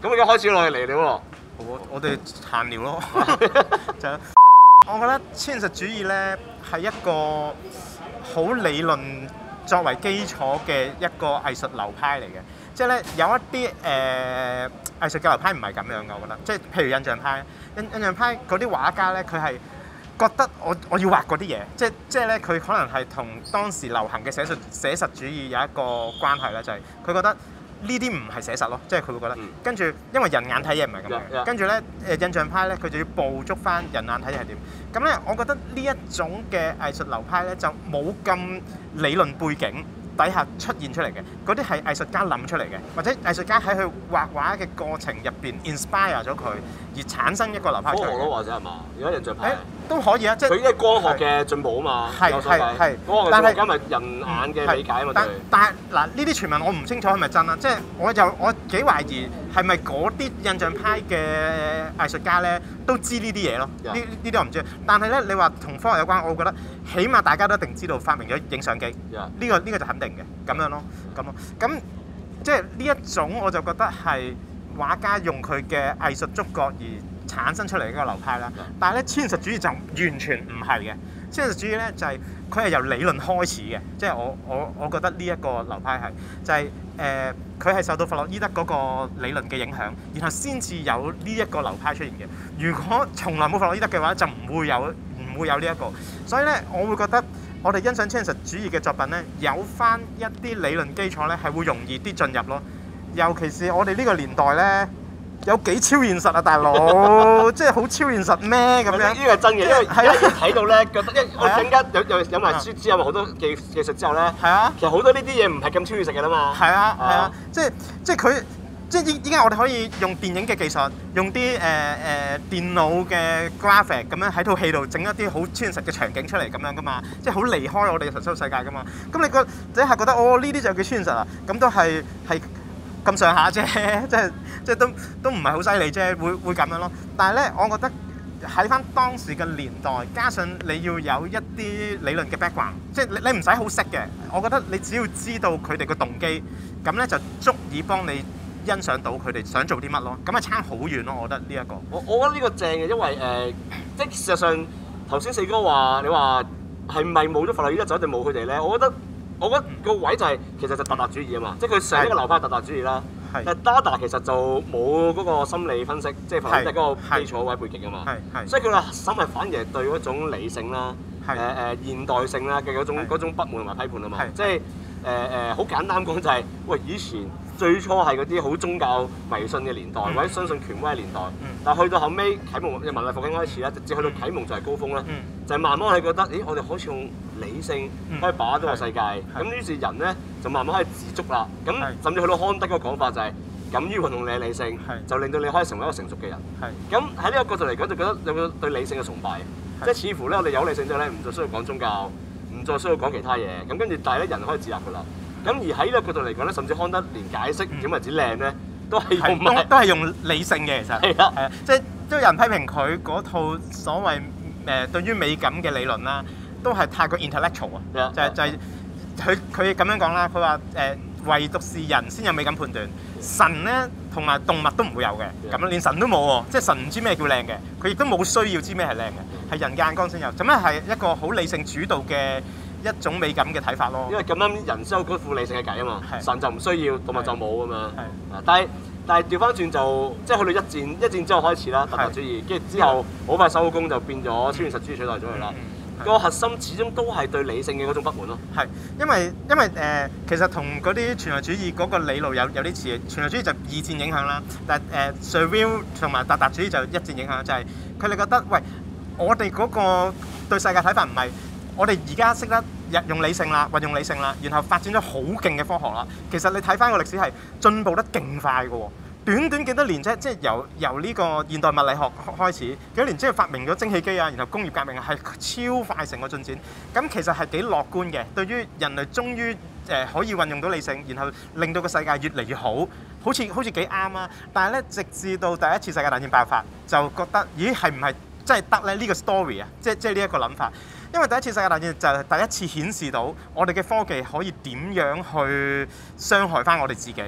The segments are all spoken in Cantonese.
咁而家開始落嚟了我哋閒聊咯，就我覺得超現實主義咧係一個好理論作為基礎嘅一個藝術流派嚟嘅，即係咧有一啲藝術嘅流派唔係咁樣嘅，我覺得，即係譬如印象派，印象派嗰啲畫家咧，佢係覺得我要畫嗰啲嘢，即係咧佢可能係同當時流行嘅寫實主義有一個關係咧，就係佢覺得。呢啲唔係寫實咯，即係佢會覺得。跟住，因為人眼睇嘢唔係咁樣。跟住咧，印象派咧，佢就要捕捉翻人眼睇嘢係點。咁咧，我覺得呢一種嘅藝術流派咧，就冇咁理論背景底下出現出嚟嘅。嗰啲係藝術家諗出嚟嘅，或者藝術家喺佢畫畫嘅過程入邊 inspire 咗佢，而產生一個流派出嚟。 科學咯，或者係嘛？而家印象派都可以啊，即係佢因為光學嘅進步啊嘛。 係。 光學嘅進步咪人眼嘅理解啊嘛。 但係嗱，呢啲傳聞我唔清楚係咪真啦，即係我幾懷疑係咪嗰啲印象派嘅藝術家咧都知呢啲嘢咯？呢啲我唔知。但係咧，你話同科學有關，我覺得起碼大家都一定知道發明咗影相機。呢個就肯定嘅，咁樣咯，咁即係呢一種我就覺得係畫家用佢嘅藝術觸覺而產生出嚟嘅一個流派啦。但係咧，超現實主義就完全唔係嘅。超現實主義咧就係佢係由理論開始嘅，即係我覺得呢一個流派係就係佢係受到弗洛伊德嗰個理論嘅影響，然後先至有呢一個流派出現嘅。如果從來冇弗洛伊德嘅話，就唔會有呢一個。所以咧，我會覺得我哋欣賞超現實主義嘅作品咧，有翻一啲理論基礎咧，係會容易啲進入咯。尤其是我哋呢個年代咧。有幾超現實啊，大佬！即係好超現實咩咁樣？ 呢個係真嘅，因為而家睇到咧，覺得我陣間有埋書之後，好多技術之後咧，其實好多呢啲嘢唔係咁超現實嘅啦嘛。係啊，即係佢，即係依家我哋可以用電影嘅技術，用啲電腦嘅 graphic 咁樣喺套戲度整一啲好超現實嘅場景出嚟咁樣噶嘛，即係好離開我哋嘅實修世界噶嘛。咁你第一下覺得呢啲就叫超現實啊？咁都係咁上下啫，即係都唔係好犀利啫，會咁樣咯。但係咧，我覺得喺翻當時嘅年代，加上你要有一啲理論嘅 background，即係你唔使好識嘅。我覺得你只要知道佢哋嘅動機，咁咧就足以幫你欣賞到佢哋想做啲乜咯。咁啊差好遠咯，我覺得呢一個。 我覺得呢個正嘅，因為即係事實上頭先四哥話你話係咪冇咗弗洛伊德就一定冇佢哋咧？我覺得個位就係其實就達達主義啊嘛，即係佢上一個流派達達主義啦。但係達達其實就冇嗰個心理分析，即係弗洛伊德嗰個基礎位背景啊嘛。所以佢個核心係反而係對嗰種理性啦、現代性啦嘅嗰種不滿同埋批判啊嘛。即係好簡單講就係，喂，以前最初係嗰啲好宗教迷信嘅年代，或者相信權威嘅年代，但係去到後尾啟蒙嘅文藝復興開始啦，直至去到啟蒙就係高峰啦，就係慢慢係覺得，咦，我哋好似用理性可以把握到個世界，咁於是人咧就慢慢可以自足啦。咁甚至去到康德嗰個講法就係，敢於運用你嘅理性，就令到你可以成為一個成熟嘅人。咁喺呢個角度嚟講，就覺得有個對理性嘅崇拜，即係似乎咧我哋有理性之後咧，唔再需要講宗教，唔再需要講其他嘢，咁跟住但係咧人可以自立㗎啦。咁而喺呢個角度嚟講咧，甚至康德連解釋點為之靚咧，都係用理性嘅，其實係啊，即係都有人批評佢嗰套所謂對於美感嘅理論啦，都係太過 intellectual 啊，就係佢咁樣講啦，佢話唯獨是人先有美感判斷，神咧同埋動物都唔會有嘅，咁連神都冇喎，即係神唔知咩叫靚嘅，佢亦都冇需要知咩係靚嘅，係人嘅眼光先有，咁咧係一個好理性主導嘅一種美感嘅睇法咯。因為咁啱人先有嗰副理性嘅計啊嘛，神就唔需要，動物就冇咁樣。但係調翻轉就即係去到一戰之後開始啦，達達主義，跟住之後好快收工就變咗超現實主義取代咗佢啦。個核心始終都係對理性嘅嗰種不滿咯。係，因為其實同嗰啲存在主義嗰個理路有啲似嘅。存在主義就二戰影響啦，但Surreal 同埋達達主義就一戰影響，就係佢哋覺得喂，我哋嗰個對世界睇法唔係我哋而家識得用理性啦，運用理性啦，然後發展咗好勁嘅科學啦。其實你睇翻個歷史係進步得勁快嘅喎。短幾多年啫，即係由呢個現代物理學開始，幾多年之後發明咗蒸汽機啊，然後工業革命係超快成個進展。咁其實係幾樂觀嘅，對於人類終於可以運用到理性，然後令到個世界越嚟越好，好似幾啱啊！但係咧，直至到第一次世界大戰爆發，就覺得咦係唔係真係得咧？呢個 story 啊，即係呢一個諗法。因為第一次世界大戰就係第一次顯示到我哋嘅科技可以點樣去傷害翻我哋自己。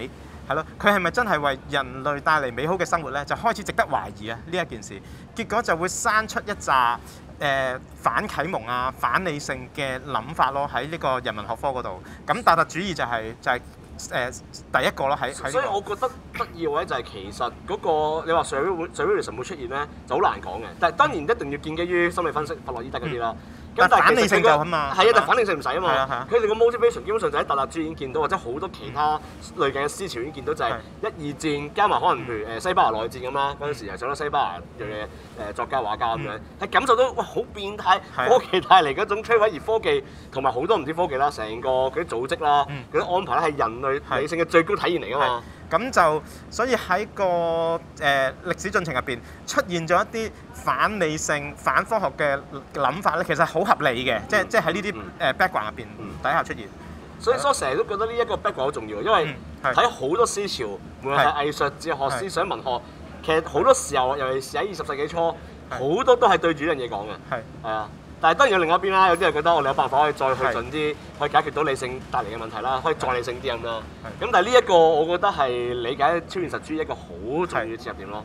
係咯，佢係咪真係為人類帶嚟美好嘅生活咧？就開始值得懷疑啊呢一件事，結果就會生出一紮反啟蒙啊、反理性嘅諗法咯，喺呢個人文學科嗰度。咁達特主義就係第一個咯，喺所以我覺得得意嘅位就係其實嗰個你話 surrealism 會出現咧，就好難講嘅。但係當然一定要建基於心理分析、弗洛伊德嗰啲啦。 但係反理性就啊嘛， 係啊，但係反理性唔使啊嘛。 係啊。 佢哋個 motivation 基本上就喺達達主義已經見到，或者好多其他類型嘅思潮已經見到，就係一二戰加埋可能譬如西班牙內戰咁啦，嗰陣時係上咗西班牙嘅作家畫家咁樣，係感受到哇好變態科技帶嚟嗰種摧毀，而科技同埋好多唔知科技啦，成個嗰啲組織啦、嗰啲安排咧係人類理性嘅最高體現嚟㗎嘛。 咁就所以喺個歷史進程入邊出現咗一啲反理性、反科學嘅諗法咧，其實好合理嘅，即係喺呢啲background 入邊底下出現。 所以我成日都覺得呢一個 background 好重要，因為睇好多思潮，無論係藝術、哲學、思想、文學，其實好多時候，尤其是喺20世紀初，好多都係對住呢樣嘢講嘅。係啊。但係當然有另一邊啦，有啲人覺得我哋有辦法可以再去盡啲，可以解決到理性帶嚟嘅問題啦，可以再理性啲咁咯。咁但係呢一個我覺得係理解超現實主義一個好重要嘅切入點咯。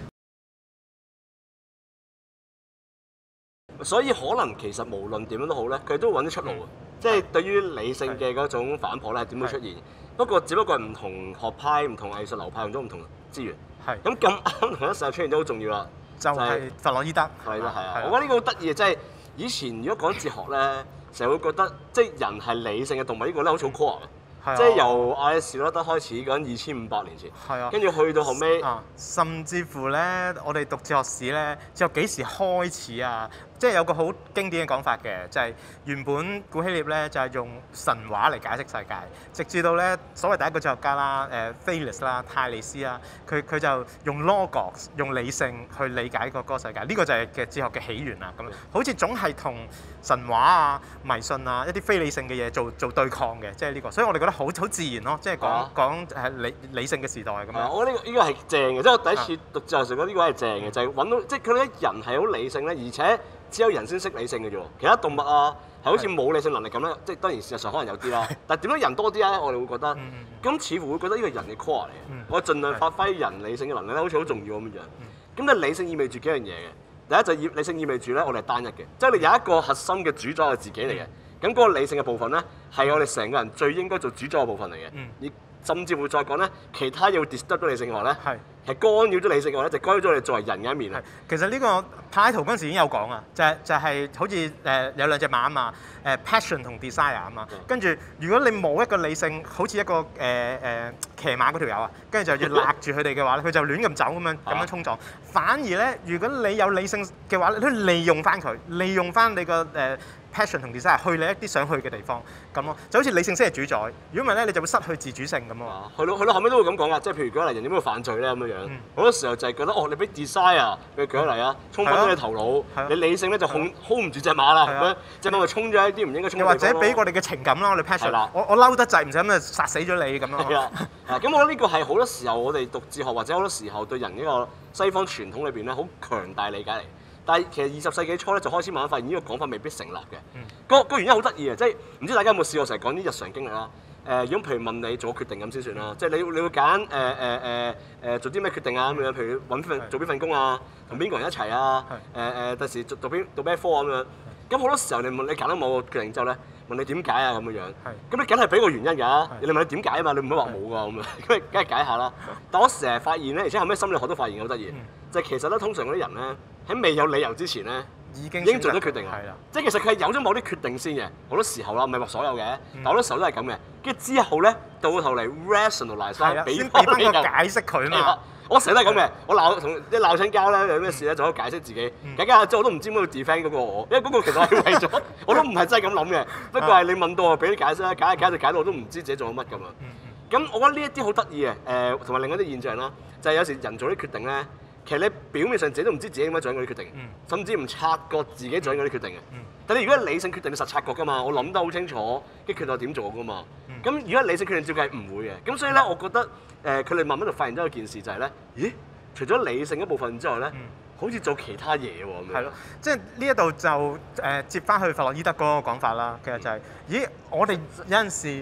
所以可能其實無論點樣都好咧，佢都會揾啲出路嘅。即係對於理性嘅嗰種反撲咧，係點會出現？不過只不過係唔同學派、唔同藝術流派用咗唔同資源。咁咁啱同一時間出現都好重要啦。 就係弗洛伊德。 係啊！我覺得呢個好得意嘅，即係。以前如果講哲學咧，成日會覺得即係人係理性嘅動物，呢個咧好似好 core 嘅，即係由亞里士多德開始講2500年前，跟住去到後尾， 甚至乎咧，我哋讀哲學史咧，哲學幾時開始啊？即係有個好經典嘅講法嘅，就係原本古希臘咧就係用神話嚟解釋世界，直至到咧所謂第一個哲學家啦，Thales 啦、泰利斯啦，佢就用 logos 用理性去理解個世界，呢個就係嘅哲學嘅起源啦。咁好似總係同神話啊、迷信啊一啲非理性嘅嘢做對抗嘅，即係呢個，所以我哋覺得好自然咯，即係講係理性嘅時代咁樣。 我覺得呢個係正嘅，即係我第一次讀哲學時覺得呢個係正嘅，就係揾到即係佢哋人係好理性咧，而且只有人先識理性嘅啫喎，其他動物啊係好似冇理性能力咁咧，即係當然事實上可能有啲啦，但係點解人多啲咧？我哋會覺得，咁似乎會覺得呢個人嘅 core 嚟嘅，我盡量發揮人理性嘅能力咧，好似好重要咁樣。咁咧理性意味住幾樣嘢嘅，第一就理性意味住咧，我哋係單一嘅，即係你有一個核心嘅主宰係自己嚟嘅，咁嗰個理性嘅部分咧係我哋成個人最應該做主宰嘅部分嚟嘅，而甚至會再講咧，其他嘢會 disturb 咗理性嘅話咧，係干擾咗理性嘅話咧，就干擾咗我哋作為人嘅一面啊。 其實呢個柏拉圖嗰陣時已經有講啊，就係好似有兩隻馬啊嘛，passion 同 desire 啊嘛。跟住如果你冇一個理性，好似一個騎馬嗰條友啊，跟住就要勒住佢哋嘅話咧，佢就亂咁走咁樣衝撞。反而咧，如果你有理性嘅話，你都利用翻佢，利用翻你個passion 同 desire 去你一啲想去嘅地方咁咯，就好似理性先係主宰。如果唔係咧，你就會失去自主性咁咯。 係咯，後尾都會咁講噶，即係譬如舉例人點樣犯罪咧咁樣。好多時候就係覺得你俾 desire，譬如舉例啊，衝昏咗你頭腦，你理性咧就hold 唔住隻馬啦，咁樣隻馬咪衝咗一啲唔應該衝嘅地方。又或者俾我哋嘅情感啦，我哋 passion，我嬲得滯，唔使咁就殺死咗你咁咯。 係啊，咁我覺得呢個係好多時候我哋讀哲學或者好多時候對人呢個西方傳統裏邊咧好強大理解嚟。但係其實20世紀初咧就開始慢慢發現呢個講法未必成立嘅。個原因好得意嘅，即係唔知大家有冇試過成日講啲日常經歷啦。如果譬如問你做個決定咁先算啦，即係你會揀做啲咩決定啊咁樣，譬如做邊份工啊，同邊個人一齊啊，第時讀咩科咁樣。咁好多時候你問你揀咗某個決定之後咧，問你點解啊咁樣樣。咁你梗係俾個原因㗎，你問你點解啊嘛，你唔會話冇㗎咁樣，咁梗係解下啦。但我成日發現咧，而且後尾心理學都發現好得意，就係其實咧通常嗰啲人咧喺未有理由之前咧已經做咗決定啦。即係其實佢係有咗某啲決定先嘅，好多時候啦，唔係話所有嘅，但好多時候都係咁嘅。跟住之後咧到頭嚟 rationalize 翻，俾翻個解釋佢嘛。 我成日都係咁嘅，我鬧親交咧，有咩事咧就可以解釋自己。解下之後我都唔知點解要 defend 嗰個我，因為嗰個其實係為咗，我都唔係真係咁諗嘅。不過係你問到我俾啲解釋啦，解就解到我都唔知自己做咗乜咁啊。咁我覺得呢一啲好得意嘅，同埋另一啲現象啦，就係有時人做啲決定咧，其實你表面上自己都唔知自己點解做緊嗰啲決定，甚至唔察覺自己做緊嗰啲決定嘅。但你如果係理性決定，你實察覺㗎嘛，我諗得好清楚，跟住決定我點做㗎嘛。咁如果理性決定照計唔會嘅，咁所以咧，我覺得佢哋慢慢就發現咗一件事就係咧，咦？除咗理性一部分之外咧，好似做其他嘢喎咁樣。係咯， 即係呢一度就接翻去弗洛伊德嗰個講法啦。其實就係，咦？我哋有陣時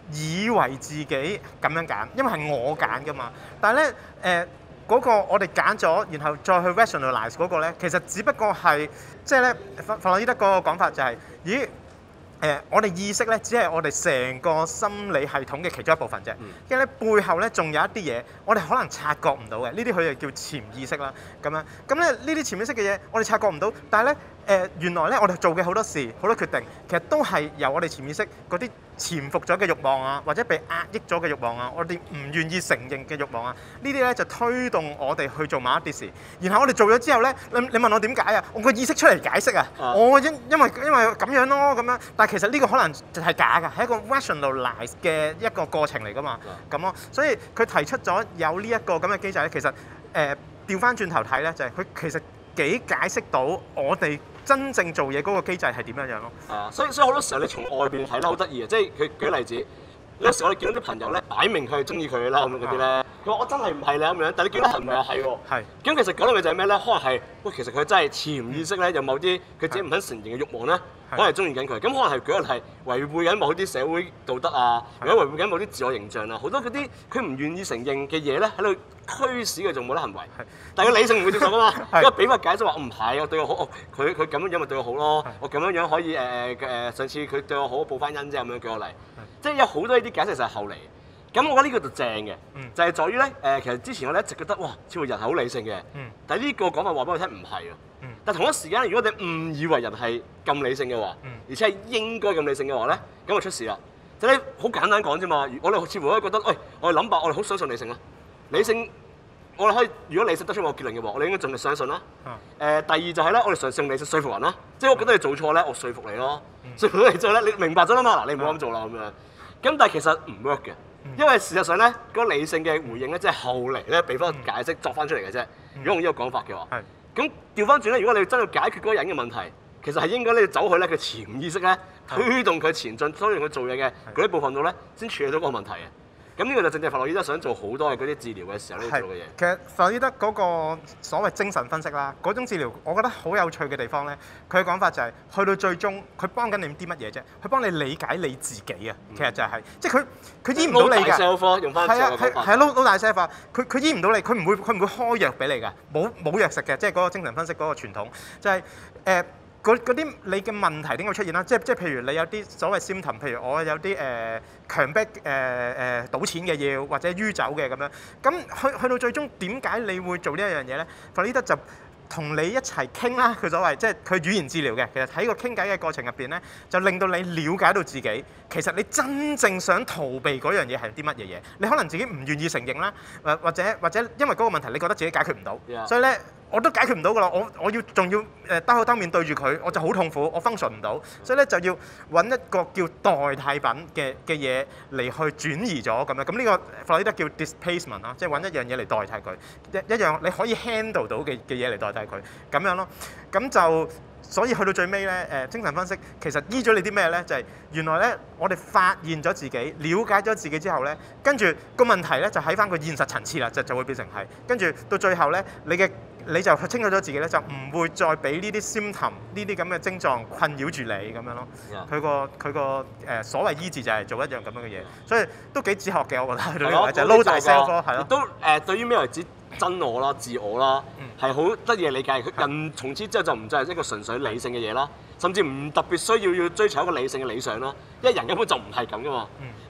以為自己咁樣揀，因為係我揀㗎嘛。但係咧嗰個我哋揀咗，然後再去 rationalize 嗰個咧，其實只不過係即係咧，弗洛伊德嗰個講法就係、咦？我哋意識咧，只係我哋成個心理系統嘅其中一部分啫。因為咧背後咧，仲有一啲嘢，我哋可能察覺唔到嘅。呢啲佢就叫潛意識啦。咁樣咁咧，呢啲潛意識嘅嘢，我哋察覺唔到。但係咧，原來咧，我哋做嘅好多事、好多決定，其實都係由我哋潛意識嗰啲潛伏咗嘅慾望啊，或者被壓抑咗嘅慾望啊，我哋唔願意承認嘅慾望啊，呢啲咧就推動我哋去做某一啲事。然後我哋做咗之後咧，你問我點解啊？我個意識出嚟解釋啊。我因為咁樣咯，咁樣。但係其實呢個可能就係假㗎，係一個 rationalize 嘅一個過程嚟㗎嘛。咁咯，所以佢提出咗有呢一個咁嘅機制咧，其實調翻轉頭睇咧，就係佢其實幾解釋到我哋真正做嘢嗰個機制係點樣樣咯。 所以好多時候你從外邊睇咧好得意嘅，即係佢舉例子，有時我哋見到啲朋友咧擺明佢係中意佢啦咁樣嗰啲咧，佢話我真係唔係啦咁樣，但係你見到係唔係又係喎？係。咁其實講到嘅就係咩咧？可能係喂，其實佢真係潛意識咧有某啲佢自己唔肯承認嘅慾望咧，可能係中意緊佢。咁可能係舉例係違背緊某啲社會道德啊，或者違背緊某啲自我形象啊，好多嗰啲佢唔願意承認嘅嘢咧喺度驅使佢做某啲行為。但係個理性唔會接受㗎嘛，因為俾個解釋話唔係，我對我好，佢咁樣樣咪對我好咯，我咁樣樣可以上次佢對我好報翻恩啫咁樣舉個例。即係有好多呢啲解釋就係後嚟，咁我覺得呢個就正嘅，就係在於咧其實之前我哋一直覺得哇，似乎人係好理性嘅，但係呢個講法話俾我聽唔係啊。但係同一時間，如果你誤以為人係咁理性嘅話，而且係應該咁理性嘅話咧，咁就出事啦。就係好簡單講啫嘛，我哋似乎可以覺得，喂，我哋諗法，我哋好相信理性啦，理性。我哋可以，如果理性得出個結論嘅話，我哋應該盡力相信啦。第二就係咧，我哋嘗試用理性說服人啦。即係我覺得你做錯咧，我說服你咯。說服咗你之後咧，你明白咗啦嘛？嗱，你唔好咁做啦咁樣。咁但係其實唔 work 嘅，因為事實上咧，嗰個理性嘅回應咧，即係後嚟咧俾翻解釋作翻出嚟嘅啫。如果用呢個講法嘅話，咁調翻轉咧，如果你真係解決嗰個人嘅問題，其實係應該你走去咧佢潛意識咧推動佢前進，推動佢做嘢嘅嗰啲部分度咧，先處理到嗰個問題嘅。咁呢個就正正弗洛伊德想做好多嘅嗰啲治療嘅時候呢做嘅嘢。 其實弗洛伊德嗰個所謂精神分析啦，嗰種治療，我覺得好有趣嘅地方咧，佢嘅講法就係、去到最終，佢幫緊你啲乜嘢啫？佢幫你理解你自己啊。其實就係、即係佢醫唔到你㗎。self 用翻係啊係撈大 self 啊！佢醫唔到你，佢唔會開藥俾你㗎，冇藥食嘅，即係嗰個精神分析嗰個傳統就係嗰啲你嘅問題點會出現啦？即係譬如你有啲所謂 symptom，譬如我有啲強迫賭錢嘅要或者酗酒嘅咁樣，咁去到最終點解你會做呢一樣嘢咧？弗洛伊德就同你一齊傾啦，佢所謂即係佢語言治療嘅，其實喺個傾偈嘅過程入邊咧，就令到你了解到自己，其實你真正想逃避嗰樣嘢係啲乜嘢嘢？你可能自己唔願意承認啦，或者因為嗰個問題你覺得自己解決唔到，所以咧。我都解決唔到㗎啦，我仲要兜口兜面對住佢，我就好痛苦，我 function 唔到，所以咧就要揾一個叫代替品嘅嘢嚟去轉移咗咁樣。咁呢個弗洛伊德叫 displacement 啦，即係揾一樣嘢嚟代替佢，一樣你可以 handle 到嘅嘢嚟代替佢咁樣咯。咁就所以去到最尾咧，精神分析其實醫咗你啲咩咧？就係原來咧，我哋發現咗自己，了解咗自己之後咧，跟住個問題咧就喺翻個現實層次啦，就會變成係跟住到最後咧，你就清楚咗自己咧，就唔會再俾呢啲 symptom 呢啲咁嘅症狀困擾住你咁樣咯。佢個所謂醫治就係做一樣咁樣嘅嘢，所以都幾哲學嘅，我覺得去到呢個位就撈大 self 咯，係咯。 都對於咩為之真我啦、自我啦，係好得意嘅理解。佢人從此之後就唔再係一個純粹理性嘅嘢啦，甚至唔特別需要追求一個理性嘅理想啦，因為人根本就唔係咁噶嘛。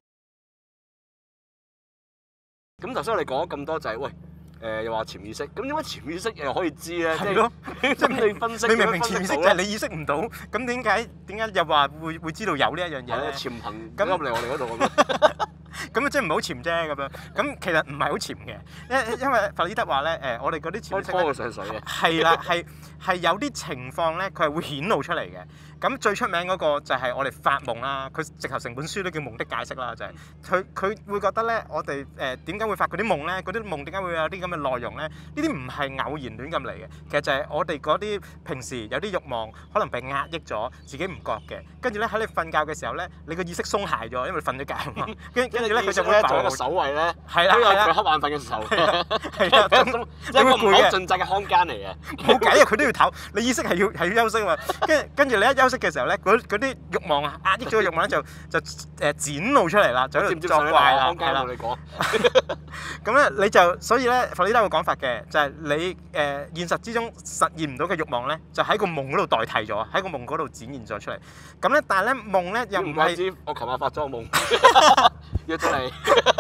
咁頭先我哋講咗咁多就係喂。又話潛意識，咁點解潛意識又可以知咧？係咯，即係你分析，你明潛意識就係你意識唔到，咁點解又話會知道有呢一樣嘢咧？潛行咁入嚟我哋嗰度咁樣，咁即係唔好潛啫咁樣。咁其實唔係好潛嘅，因為弗洛伊德話咧，我哋嗰啲潛意識拖佢上水嘅。係啦，係有啲情況咧，佢係會顯露出嚟嘅。咁最出名嗰個就係我哋發夢啦，佢直頭成本書都叫夢的解釋啦，就係佢會覺得咧，我哋點解會發嗰啲夢咧？嗰啲夢點解會有啲咁嘅內容咧？呢啲唔係偶然亂咁嚟嘅，其實就係我哋嗰啲平時有啲慾望可能被壓抑咗，自己唔覺嘅，跟住咧喺你瞓覺嘅時候咧，你個意識鬆懈咗，因為你瞓咗覺啊嘛，跟住咧佢就會做一個守衛咧，係啦，佢瞌眼瞓嘅時候，係啊，即係一個唔好盡責嘅看更嚟嘅，冇計啊，佢都要唞，你意識係要休息啊嘛，跟住你一休息息嘅時候咧，嗰啲慾望啊，壓抑咗嘅慾望咧就展露出嚟啦，就喺度作怪啦，係啦。咁咧你就所以咧，弗洛伊德有個講法嘅，就係你現實之中實現唔到嘅慾望咧，就喺個夢嗰度代替咗，喺個夢嗰度展現咗出嚟。咁咧，但係咧夢咧又唔係， 我琴日發咗個夢，約咗你。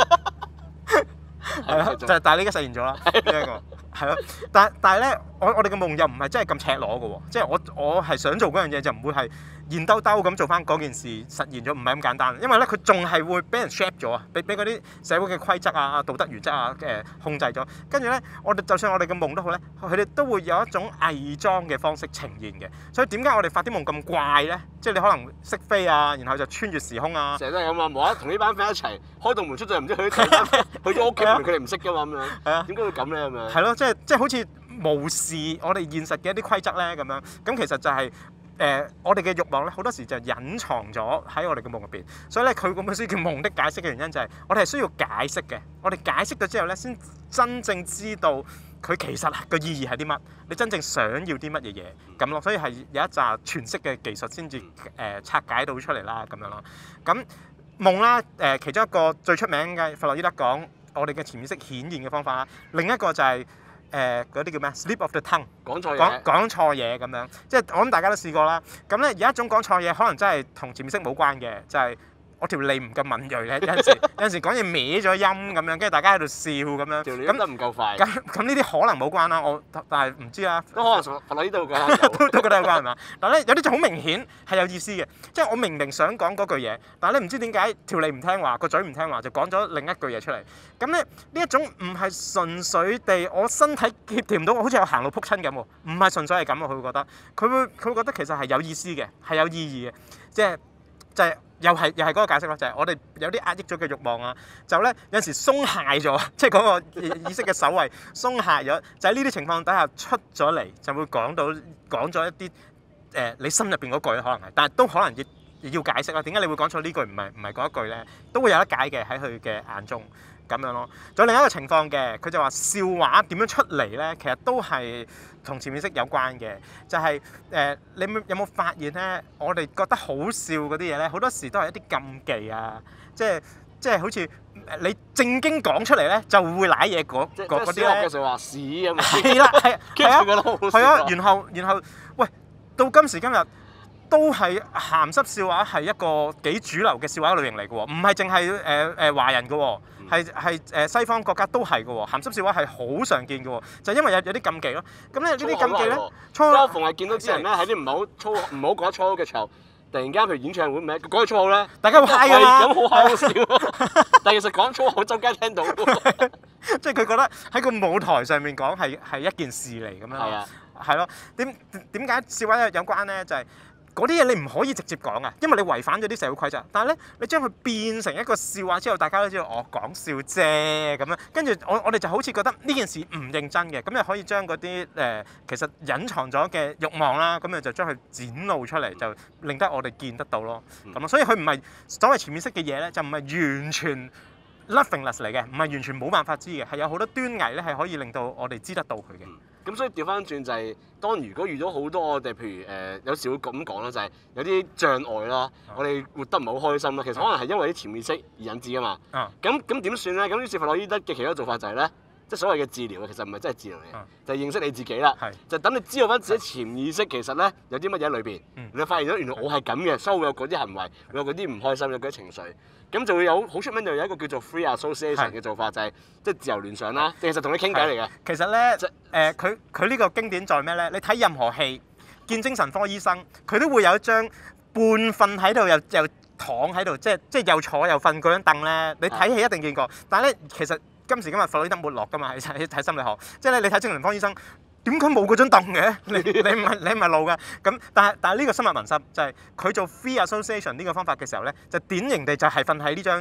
係咯，就但係你而家實現咗啦，呢一個係咯。但係咧，我哋嘅夢又唔係真係咁赤裸嘅喎，即係我係想做嗰樣嘢就唔會係現兜兜咁做翻嗰件事實現咗，唔係咁簡單。因為咧佢仲係會俾人 shape 咗啊，俾嗰啲社會嘅規則啊、道德原則啊控制咗。跟住咧，就算我哋嘅夢都好咧，佢哋都會有一種偽裝嘅方式呈現嘅。所以點解我哋發啲夢咁怪咧？即係你可能識飛啊，然後就穿越時空啊， 成日都係咁啊！無啦啦同呢班 friend 一齊開道門出咗，唔知去咗屋企，佢哋唔識㗎嘛咁樣。係啊，點解會咁咧咁樣？係咯，即係好似無視我哋現實嘅一啲規則咧咁樣。咁其實就係我哋嘅慾望咧，好多時就隱藏咗喺我哋嘅夢入邊。所以咧，佢嗰本書叫《夢的解釋》嘅原因就係我哋係需要解釋嘅。我哋解釋咗之後咧，先真正知道佢其實個意義係啲乜，你真正想要啲乜嘢嘢咁咯。所以係有一紮詮釋嘅技術先至拆解到出嚟啦咁樣咯。咁夢啦，其中一個最出名嘅弗洛伊德講我哋嘅潛意識顯現嘅方法啦。另一個就係嗰啲叫咩 slip of the tongue， 講錯嘢， 講錯嘢咁樣。即係我諗大家都試過啦。咁咧有一種講錯嘢，可能真係同潛意識冇關嘅，就係我條脷唔夠敏鋭咧。有陣時講嘢歪咗音咁樣，跟住大家喺度笑咁樣。 條脷得唔夠快。 咁呢啲可能冇關啦，但係唔知啊。 都可能弗洛伊德會覺得都覺得有關係嘛？但係咧有啲就好明顯係有意思嘅，即係我明明想講嗰句嘢，但係咧唔知點解條脷唔聽話，個嘴唔聽話，就講咗另一句嘢出嚟。咁咧呢一種唔係純粹地我身體協調唔到，好似我行路撲親咁喎，唔係純粹係咁喎。佢會覺得佢會覺得其實係有意思嘅，係有意義嘅，即係就係。又係嗰個解釋咯，就係我哋有啲壓抑咗嘅慾望啊，就咧有陣時鬆懈咗，即係嗰個意識嘅守衞鬆懈咗，就喺呢啲情況底下出咗嚟，就會講咗一啲你心入邊嗰句可能係，但係都可能要解釋啦。點解你會講錯呢句唔係嗰一句咧？都會有得解嘅喺佢嘅眼中咁樣咯。仲有另一個情況嘅，佢就話笑話點樣出嚟咧？其實都係同潛意識有關嘅，就係你有冇發現咧？我哋覺得好笑嗰啲嘢咧，好多時都係一啲禁忌啊，即係好似你正經講出嚟咧，就會舐嘢嗰啲咧。 嘅時候話屎咁嘛。 係啦，係啊，然後喂，到今時今日都係鹹濕笑話係一個幾主流嘅笑話類型嚟嘅喎，唔係淨係華人嘅喎。係西方國家都係嘅喎，鹹濕笑話係好常見嘅喎，就因為有啲禁忌咯。咁咧呢啲禁忌咧， 我逢係見到啲人咧喺啲唔好講粗口嘅時候，突然間譬如演唱會唔係講句粗口咧， 大家會嗨㗎嘛， 咁好嗨好笑。但係其實講粗口周街聽到， 即係佢覺得喺個舞台上面講係一件事嚟咁樣。係啊，係咯。點解笑話有關咧？就係嗰啲嘢你唔可以直接講啊，因為你違反咗啲社會規則。但係咧，你將佢變成一個笑話之後，大家都知道我講笑啫咁樣。跟住我哋就好似覺得呢件事唔認真嘅，咁就可以將嗰啲其實隱藏咗嘅慾望啦，咁就將佢展露出嚟，就令得我哋見得到咯。咁咯，所以佢唔係所謂潛意識嘅嘢咧，就唔係完全 nothingness 嚟嘅，唔係完全冇辦法知嘅，係有好多端倪咧，係可以令到我哋知得到佢嘅。 咁所以調翻轉就係，當如果遇到好多我哋，譬如有時會咁講啦，就係有啲障礙啦，我哋活得唔係好開心啦，其實可能係因為啲潛意識而引致㗎嘛。咁點算咧？咁於是弗洛伊德嘅其中一個做法就係咧，即係所謂嘅治療啊，其實唔係真係治療嚟嘅，就係認識你自己啦。就等你知道翻自己潛意識其實咧有啲乜嘢喺裏邊，你發現咗原來我係咁嘅，所以會有嗰啲行為，會有嗰啲唔開心，有嗰啲情緒。咁就會有好出名，就有一個叫做 free association 嘅做法，就係即係自由聯想啦。其實同你傾偈嚟嘅。 其實咧，佢呢個經典在咩咧？你睇任何戲，見精神科醫生，佢都會有一張半瞓喺度又躺喺度，即係又坐又瞓嗰張凳咧。你睇戲一定見過。但係咧，其實今時今日弗洛伊德沒落㗎嘛，喺睇心理學，即係咧你睇精神科醫生。點解冇嗰張凳嘅？你唔係路㗎。咁但係呢個深入民心，就係佢做 free association 呢個方法嘅時候咧，就典型地就係瞓喺呢張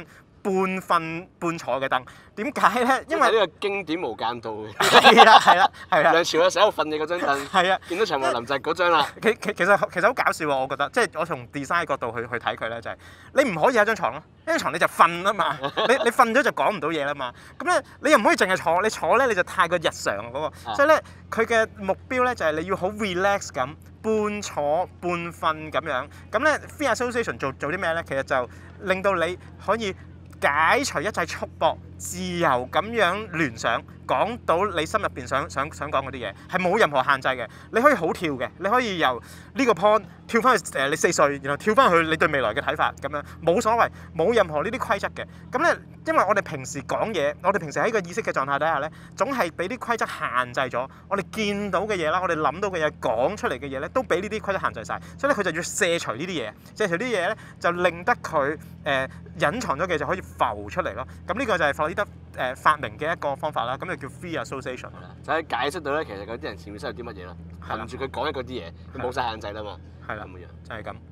半瞓半坐嘅凳。點解咧？因為呢個經典無間道嘅。 係啦。 梁朝偉成日喺度瞓嘅嗰張凳。 係啊， 見到陳慧琳就係嗰張啦。 其實好搞笑喎，我覺得，即係我從 design 角度去睇佢咧，就係你唔可以有張床咯，一張床你就瞓啊嘛，你瞓咗就講唔到嘢啦嘛。咁咧你又唔可以淨係坐，你坐咧你就太過日常嗰個，所以咧佢嘅目標咧就係你要好 relax 咁，半坐半瞓咁樣。咁咧 Free Association 做啲咩咧？其實就令到你可以解除一切束縛，自由咁樣聯想，講到你心入邊想講嗰啲嘢，係冇任何限制嘅。你可以好跳嘅，你可以由呢個 point 跳翻去你4歲，然後跳翻去你對未來嘅睇法咁樣，冇所謂，冇任何呢啲規則嘅。咁咧，因為我哋平時講嘢，我哋平時喺個意識嘅狀態底下咧，總係俾啲規則限制咗。我哋見到嘅嘢啦，我哋諗到嘅嘢，講出嚟嘅嘢咧，都俾呢啲規則限制晒。所以咧，佢就要卸除呢啲嘢，卸除啲嘢咧，就令得佢隱藏咗嘅就可以浮出嚟咯。咁呢個就係弗洛伊德發明嘅一個方法啦。咁就叫 Free Association 啦。 就係解釋到咧，其實嗰啲人潛意識有啲乜嘢啦，憑住佢講嘅嗰啲嘢，佢冇晒限制啦嘛。 係啦， 咁樣就係咁。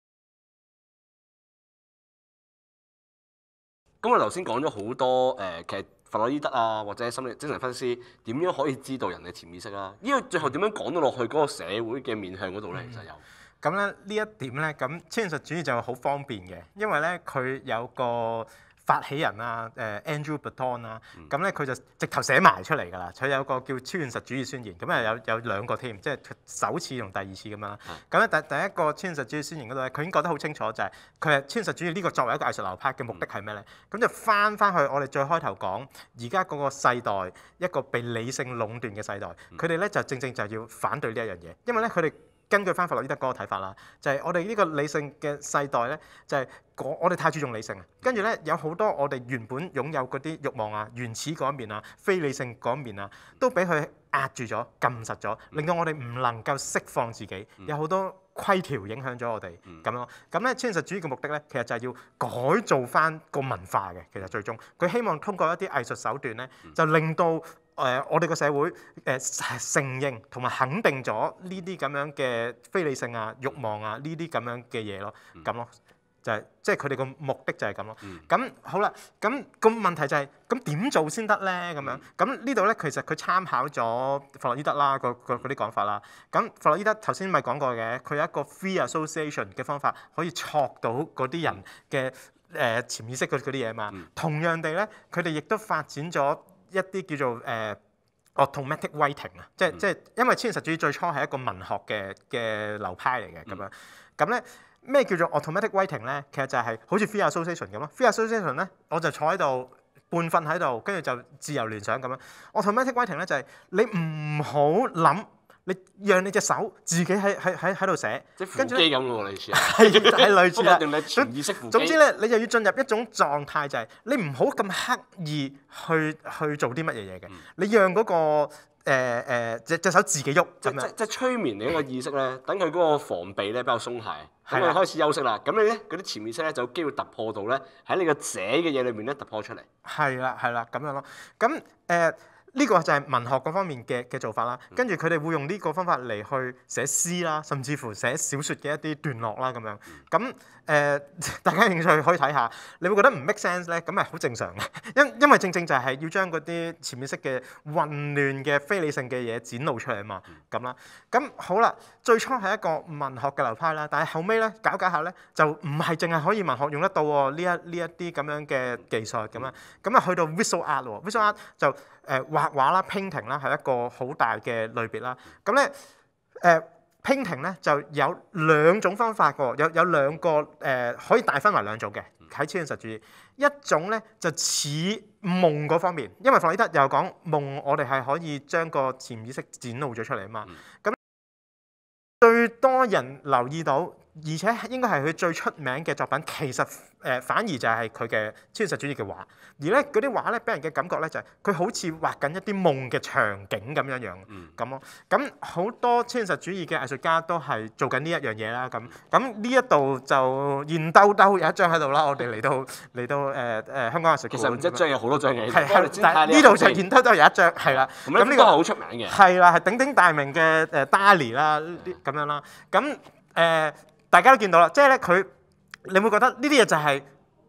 咁我頭先講咗好多其實弗洛伊德啊，或者心理精神分析點樣可以知道人嘅潛意識啦？呢個最後點樣講到落去嗰個社會嘅面向嗰度咧？其實有。 咁咧呢一點咧，咁超現實主義就好方便嘅，因為咧佢有個發起人啊，Andrew Breton 啦，咁咧佢就直頭寫埋出嚟㗎啦。佢有個叫超現實主義宣言，咁啊有兩個添，即係首次同第二次咁樣啦。咁咧第一個超現實主義宣言嗰度咧，佢已經講得好清楚，就係佢係超現實主義呢個作為一個藝術流派嘅目的係咩咧？咁就翻去我哋最開頭講，而家嗰個世代一個被理性壟斷嘅世代，佢哋咧就正正就要反對呢一樣嘢，因為咧佢哋根據翻弗洛伊德嗰個睇法啦，就係我哋呢個理性嘅世代咧，就係我哋太注重理性啊，跟住咧有好多我哋原本擁有嗰啲慾望啊、原始嗰一面啊、非理性嗰一面啊，都俾佢壓住咗、撳實咗，令到我哋唔能夠釋放自己，有好多規條影響咗我哋咁咯。咁咧，超現實主義嘅目的咧，其實就係要改造翻個文化嘅。其實最終佢希望通過一啲藝術手段咧，就令到我哋個社會承認同埋肯定咗呢啲咁樣嘅非理性啊、慾望啊呢啲咁樣嘅嘢咯，咁咯。就係即係佢哋個目的就係咁咯。咁好啦，咁個問題就係咁點做先得咧？咁樣咁呢度咧，其實佢參考咗弗洛伊德啦，嗰啲講法啦。咁弗洛伊德頭先咪講過嘅，佢有一個 free association 嘅方法，可以戳到嗰啲人嘅潛意識嗰啲嘢嘛。同樣地咧，佢哋亦都發展咗一啲叫做automatic writing 啊，即係因為超現實主義最初係一個文學嘅流派嚟嘅咁樣。咁咧。咩叫做 automatic writing 咧？其實就係好似 free association 咁咯。free association 咧，我就坐喺度半瞓喺度，跟住就自由聯想咁樣。automatic writing 咧就係你唔好諗，你讓你隻手自己喺度寫， 即係扶機咁喎，類似係類似啦。 潛意識扶機。總之咧，你就要進入一種狀態，就係你唔好咁刻意去做啲乜嘢嘢嘅，你讓嗰個。隻手自己喐， 即係催眠你一個意識咧，等佢嗰個防備咧比較鬆懈，咁佢開始休息啦。咁你咧嗰啲潛意識咧就有機會突破到咧喺你個寫嘅嘢裏面咧突破出嚟。 係啦，咁樣咯。咁呢個就係文學嗰方面嘅做法啦。跟住佢哋會用呢個方法嚟去寫詩啦，甚至乎寫小説嘅一啲段落啦咁樣。咁大家興趣可以睇下，你會覺得唔 make sense 咧，咁係好正常嘅。因為正正就係要將嗰啲潛意識嘅混亂嘅非理性嘅嘢展露出嚟啊嘛。咁啦，咁好啦，最初係一個文學嘅流派啦，但係後尾咧搞下咧就唔係淨係可以文學用得到喎，呢一啲咁樣嘅技術咁啊。咁啊去到 visual art 喎，visual art 就畫畫啦 painting 啦係一個好大嘅類別啦。咁咧painting 咧就有兩種方法嘅，有兩個可以大分為兩種嘅喺超現實主義。一種咧就似夢嗰方面，因為弗洛伊德又講夢，我哋係可以將個潛意識展露咗出嚟啊嘛。咁最多人留意到，而且應該係佢最出名嘅作品，其實反而就係佢嘅超現實主義嘅畫。而咧嗰啲畫咧，俾人嘅感覺咧就係佢好似畫緊一啲夢嘅場景咁樣咁咯。咁好多超現實主義嘅藝術家都係做緊呢一樣嘢啦。咁呢一度就現兜兜有一張喺度啦。我哋嚟到香港藝術館。其實一張有好多張嘅。 但係呢度就現兜兜有一張，係啦。 咁呢個係好出名嘅。 係啦，係鼎鼎大名嘅Dali 啦，咁樣啦。咁大家都見到啦，即係咧佢，你會覺得呢啲嘢就係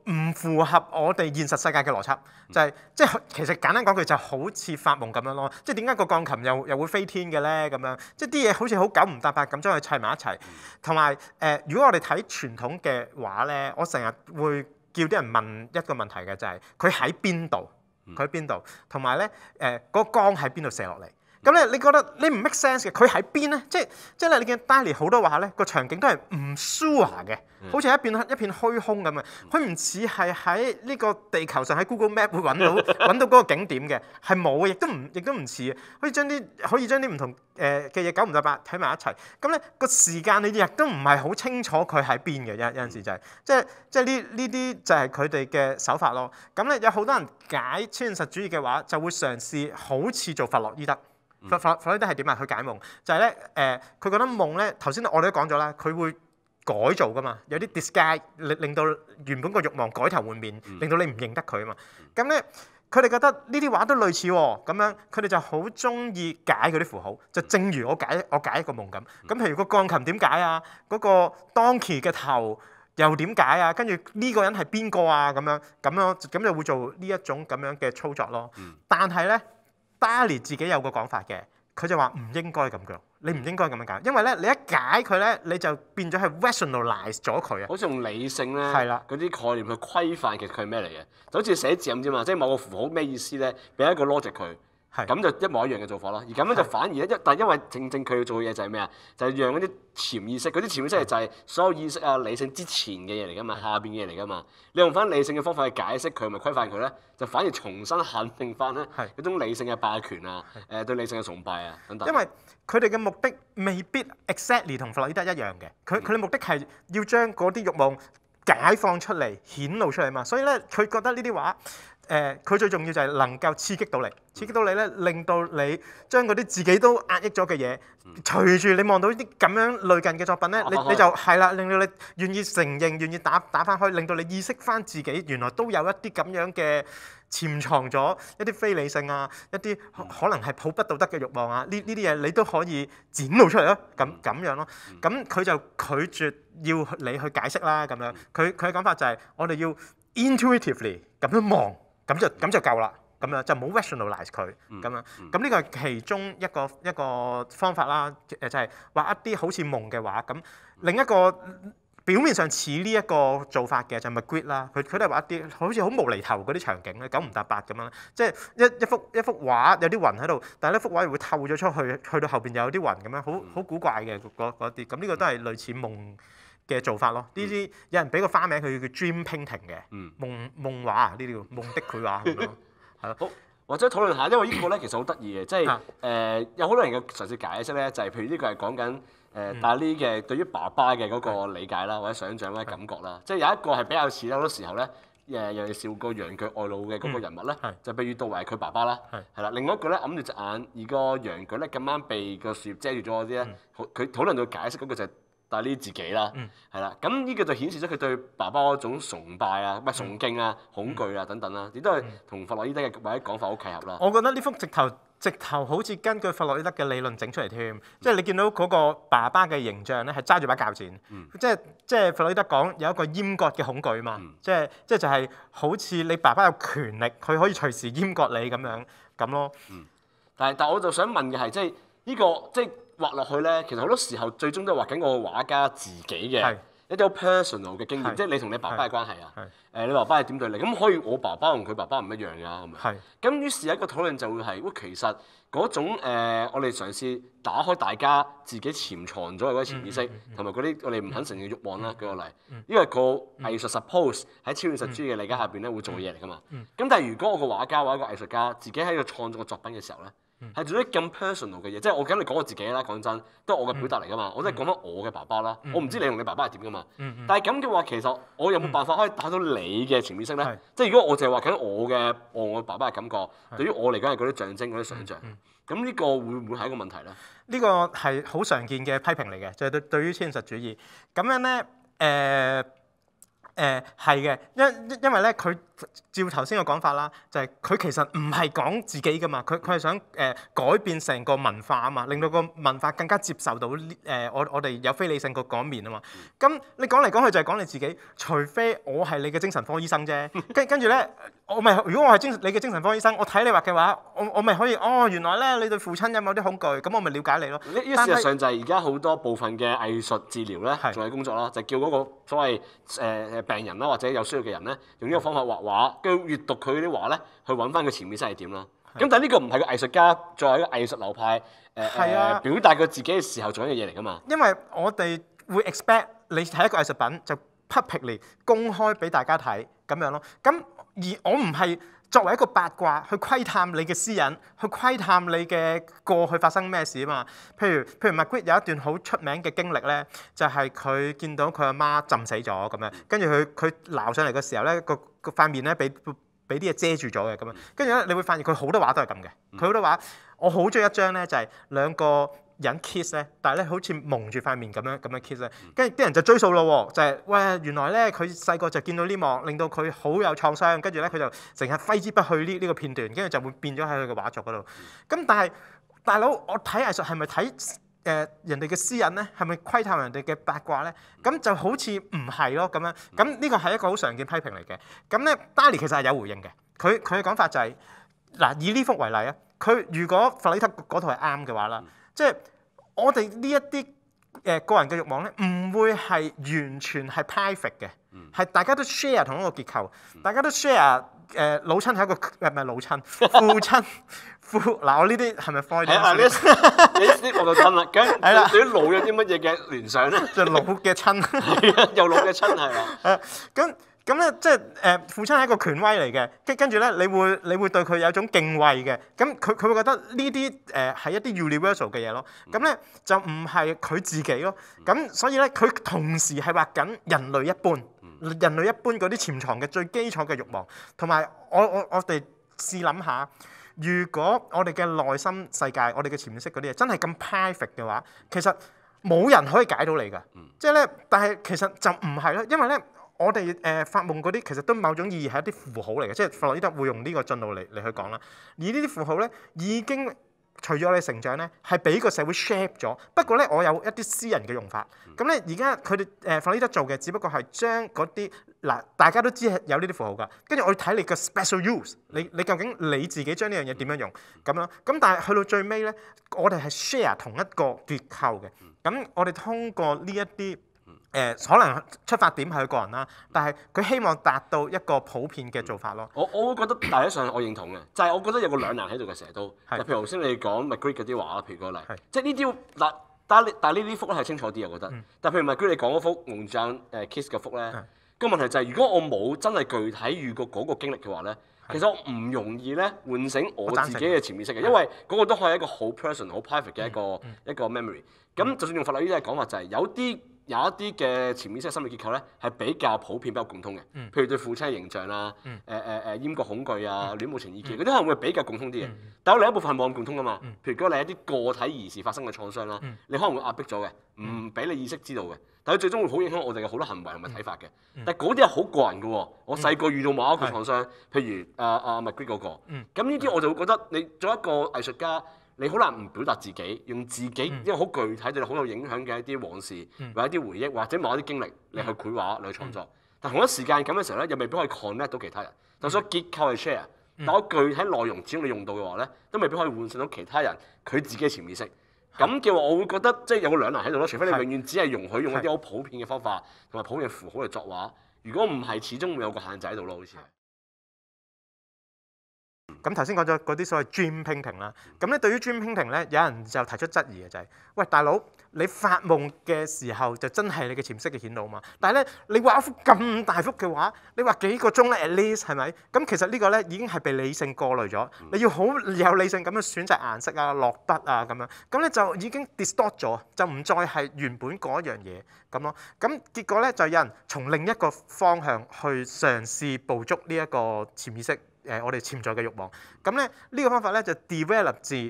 唔符合我哋現實世界嘅邏輯，就係即係其實簡單講句就好似發夢咁樣咯。即係點解個鋼琴又會飛天嘅咧？咁樣即係啲嘢好似好九唔搭八咁將佢砌埋一齊。同埋如果我哋睇傳統嘅畫咧，我成日會叫啲人問一個問題嘅就係佢喺邊度？佢喺邊度？同埋咧嗰個光喺邊度射落嚟？咁咧，你覺得你唔 make sense 嘅，佢喺邊咧？即係咧，你見 Dali 好多畫咧，個場景都係唔 sure 嘅，好似一片虛空咁嘅。佢唔似係喺呢個地球上喺 Google Map 會揾到嗰個景點嘅，係冇嘅，亦都唔似嘅。可以將啲唔同嘅嘢九唔搭八睇埋一齊。咁咧個時間你亦都唔係好清楚佢喺邊嘅，有陣時就係即係呢啲就係佢哋嘅手法咯。咁咧有好多人解超現實主義嘅話，就會嘗試好似做弗洛伊德。弗洛伊德係點啊？佢解夢就係咧佢覺得夢咧，頭先我哋都講咗啦，佢會改造噶嘛，有啲 disguise 令到原本個慾望改頭換面，令到你唔認得佢啊嘛。咁咧佢哋覺得呢啲畫都類似喎，咁樣佢哋就好中意解嗰啲符號，就正如我解一個夢咁。咁譬如個鋼琴點解啊？嗰個 Donkey 嘅頭又點解啊？跟住呢個人係邊個啊？咁就會做呢一種咁樣嘅操作咯。但係咧。Dali 自己有個講法嘅，佢就話唔應該咁講，你唔應該咁樣解，因為咧你一解佢咧，你就變咗係 rationalize 咗佢啊。 好似用理性咧， 係啦， 嗰啲概念去規範其實佢係咩嚟嘅，就好似寫字咁啫嘛，即係某個符號咩意思咧，俾一個 logic 佢。咁就一模一樣嘅做法咯，而咁樣就反而咧，但係因為正佢要做嘅嘢就係咩啊？就係讓嗰啲潛意識，嗰啲潛意識就係所有意識啊、理性之前嘅嘢嚟噶嘛，下邊嘅嘢嚟噶嘛。你用翻理性嘅方法去解釋佢，咪規範佢咧，就反而重新肯定翻咧嗰種理性嘅霸權啊、對理性嘅崇拜啊等等。 因為佢哋嘅目的未必 exactly 同弗洛伊德一樣嘅，佢哋目的係要將嗰啲慾望解放出嚟、顯露出嚟嘛，所以咧佢覺得呢啲畫。佢最重要就係能夠刺激到你咧，令到你將嗰啲自己都壓抑咗嘅嘢，隨住你望到啲咁樣類近嘅作品咧，你就係啦，令到你願意承認、願意打翻開，令到你意識翻自己原來都有一啲咁樣嘅潛藏咗一啲非理性啊，一啲可能係好不道德嘅慾望啊，呢啲嘢你都可以展露出嚟咯，咁樣咯，咁佢就拒絕要你去解釋啦，咁樣佢嘅講法就係我哋要 intuitively 咁樣望。咁就夠啦，咁樣就冇 rationalize 佢咁樣。咁呢個係其中一個方法啦，就係畫一啲好似夢嘅畫。咁另一個表面上似呢一個做法嘅就係 Magritte 啦，佢都係畫一啲好似好無厘頭嗰啲場景咧，九唔搭八咁樣。即係一幅畫有啲雲喺度，但係呢幅畫又會透咗出去，去到後邊又有啲雲咁樣，好古怪嘅嗰啲。咁呢個都係類似夢嘅做法咯，呢啲有人俾個花名佢叫 dream painting 嘅，夢畫啊，呢啲叫夢的繪畫咁樣，係咯。好， 或者討論下，因為呢個咧其實好得意嘅，即係有好多人嘅嘗試解釋咧，就係譬如呢個係講緊Dali嘅對於爸爸嘅嗰個理解啦，或者想像啦、感覺啦，即係有一個係比較似啦，好多時候咧尤其是個羊腳外露嘅嗰個人物咧，就被喻導為佢爸爸啦，係啦。另外一個咧揞住隻眼，而個羊腳咧咁啱被個樹葉遮住咗嗰啲咧，佢討論到解釋嗰個就係Dali自己啦，係啦，咁呢個就顯示咗佢對爸爸嗰種崇拜啊、崇敬啊、恐懼啊等等啦，亦都係同弗洛伊德嘅或者講法好契合啦。 我覺得呢幅直頭好似根據弗洛伊德嘅理論整出嚟添，即係你見到嗰個爸爸嘅形象咧係揸住把鉸剪，即係弗洛伊德講有一個閹割嘅恐懼嘛，即係就係好似你爸爸有權力，佢可以隨時閹割你咁咯。 但係我就想問嘅係，即係呢個即係。畫落去咧，其實好多時候最終都係畫緊個畫家自己嘅一啲好 personal 嘅經驗，即係你同你爸爸嘅關係啊。你爸爸係點對你？咁可以我爸爸同佢爸爸唔一樣㗎，咁樣。咁於是有一個討論就會係，其實嗰種我哋嘗試打開大家自己潛藏咗嘅嗰啲潛意識，同埋嗰啲我哋唔肯承認嘅慾望啦。舉個例，因為個藝術 suppose 喺超現實主義嘅理解下邊咧會做嘢嚟㗎嘛。咁但係如果我個畫家或者個藝術家自己喺度創作個作品嘅時候咧，係做啲咁 personal 嘅嘢，即係我梗係講我自己啦，講真，都係我嘅表達嚟㗎嘛，我都係講翻我嘅爸爸啦，我唔知你同你爸爸係點㗎嘛，但係咁嘅話，其實我有冇辦法可以打到你嘅潛意識咧？即係如果我淨係話緊我爸爸嘅感覺，對於我嚟講係嗰啲象徵、嗰啲想像，咁呢個會唔會係一個問題咧？ 呢個係好常見嘅批評嚟嘅，就係對於超現實主義咁樣咧，係嘅，因為咧佢照頭先嘅講法啦，就係佢其實唔係講自己噶嘛，佢係想改變成個文化啊嘛，令到個文化更加接受到我哋有非理性個嗰面啊嘛。咁你講嚟講去就係講你自己，除非我係你嘅精神科醫生啫。跟住咧，如果我係你嘅精神科醫生，我睇你畫嘅話，我咪可以原來咧你對父親有某啲恐懼，咁我咪了解你咯。 呢事實上就係而家好多部分嘅藝術治療咧，仲係工作啦，就叫嗰個所謂病人啦，或者有需要嘅人咧，用呢個方法畫畫，跟住閲讀佢啲畫咧，去揾翻佢潛意識係點啦。咁但係呢個唔係個藝術家作為一個藝術流派表達佢自己嘅時候做緊嘅嘢嚟㗎嘛。 因為我哋會 expect 你係一個藝術品就 publicly 公開俾大家睇咁樣咯。咁而我唔係作為一個八卦去窺探你嘅私隱，去窺探你嘅過去發生咩事啊嘛。譬如 Magritte 有一段好出名嘅經歷咧，就係佢見到佢阿媽浸死咗咁樣，跟住佢撈上嚟嘅時候咧，個塊面咧俾啲嘢遮住咗嘅咁樣，跟住咧你會發現佢好多畫都係咁嘅，佢好多畫，我好中意一張咧就係兩個人 kiss 咧，但係咧好似蒙住塊面咁樣 kiss 咧，跟住啲人就追溯咯喎，就係喂原來咧佢細個就見到呢幕，令到佢好有創傷，跟住咧佢就成日揮之不去呢個片段，跟住就會變咗喺佢嘅畫作嗰度。咁但係大佬，我睇藝術係咪睇人哋嘅私隱咧？係咪窺探人哋嘅八卦咧？咁就好似唔係咯咁樣。咁呢個係一個好常見批評嚟嘅。咁咧 Dali 其實係有回應嘅。佢嘅講法就係嗱，以呢幅為例啊，佢如果弗洛伊德嗰套係啱嘅話啦，即係我哋呢一啲個人嘅慾望咧，唔會係完全係 private 嘅，係大家都 share 同一個結構，大家都 share 老親係一個唔係老親，父親嗱我呢啲係咪 Freud？係啊， 呢個就親啦。咁係啦，對於老有啲乜嘢嘅聯想咧？ 就老嘅親， 係啊，又老嘅親係啊。 咁咧，即係父親係一個權威嚟嘅，跟住咧，你會對佢有種敬畏嘅。咁佢會覺得呢啲係一啲 universal 嘅嘢咯。咁咧就唔係佢自己咯。咁所以咧，佢同時係畫緊人類一般，人類一般嗰啲潛藏嘅最基礎嘅慾望。同埋我哋試諗下，如果我哋嘅內心世界，我哋嘅潛意識嗰啲嘢真係咁 private 嘅話，其實冇人可以解到你㗎。即係咧，但係其實就唔係咯，因為咧。我哋發夢嗰啲其實都某種意義係一啲符號嚟嘅，即係弗洛伊德會用呢個進路嚟去講啦。而呢啲符號咧已經隨住我哋成長咧，係俾個社會 shape 咗。不過咧，我有一啲私人嘅用法。咁咧而家佢哋弗洛伊德做嘅，只不過係將嗰啲大家都知係有呢啲符號㗎。跟住我要睇你嘅 special use，你究竟你自己將呢樣嘢點樣用咁樣？咁但係去到最尾咧，我哋係 share 同一個結構嘅。咁我哋通過呢一啲。可能出發點係佢個人啦，但係佢希望達到一個普遍嘅做法咯。 我會覺得大體上我認同嘅，就係我覺得有個兩難喺度嘅成日都。譬如頭先你講 Magritte 嗰啲畫啦，譬如個例，即係呢啲但係呢啲幅咧係清楚啲，我覺得。但係譬如 Magritte你講嗰幅蒙像kiss 嘅幅咧，個問題就係如果我冇真係具體遇過嗰個經歷嘅話咧，其實我唔容易咧喚醒我自己嘅潛意識嘅，因為嗰個都係一個好 personal、好 private 嘅一個 memory。咁就算用弗洛伊德嘅講法就係有一啲嘅潛意識心理結構咧係比較普遍、比較共通嘅，譬如對父親嘅形象啦、閹割恐懼啊、戀母情意結，嗰啲可能會比較共通啲嘅。但有另一部分係冇咁共通噶嘛。譬如如果你一啲個體兒時發生嘅創傷啦，你可能會壓迫咗嘅，唔俾你意識知道嘅，但係最終會好影響我哋嘅好多行為同埋睇法嘅。但係嗰啲係好個人嘅喎。我細個遇到某一個創傷，譬如Magritte嗰個，咁呢啲我就會覺得你做一個藝術家。你好難唔表達自己，用自己一個好具體對你好有影響嘅一啲往事，或者一啲回憶，或者某一啲經歷，你去繪畫，你去創作。但同一時間咁嘅時候咧，又未必可以 connect 到其他人。就算結構係 share，但我具體內容只要你用到嘅話咧，都未必可以喚醒到其他人佢自己嘅潛意識。咁嘅話，我會覺得即係有個兩難喺度咯。除非你永遠只係容許用一啲好普遍嘅方法同埋普遍嘅符號嚟作畫，如果唔係，始終會有個限制喺度咯，好似係。 咁頭先講咗嗰啲所謂 dream painting 啦，咁咧對於 dream painting 咧，有人就提出質疑嘅就係，喂大佬，你發夢嘅時候就真係你嘅潛意識嘅顯露嘛？但係咧，你畫一幅咁大幅嘅畫，你畫幾個鐘咧 at least 係咪？咁其實呢個咧已經係被理性過濾咗，你要好有理性咁樣選擇顏色啊、落筆啊咁樣，咁咧就已經 distort 咗，就唔再係原本嗰樣嘢咁咯。咁結果咧就有人從另一個方向去嘗試捕捉呢一個潛意識。我哋潛在嘅慾望，咁咧呢個方法咧就 develop 自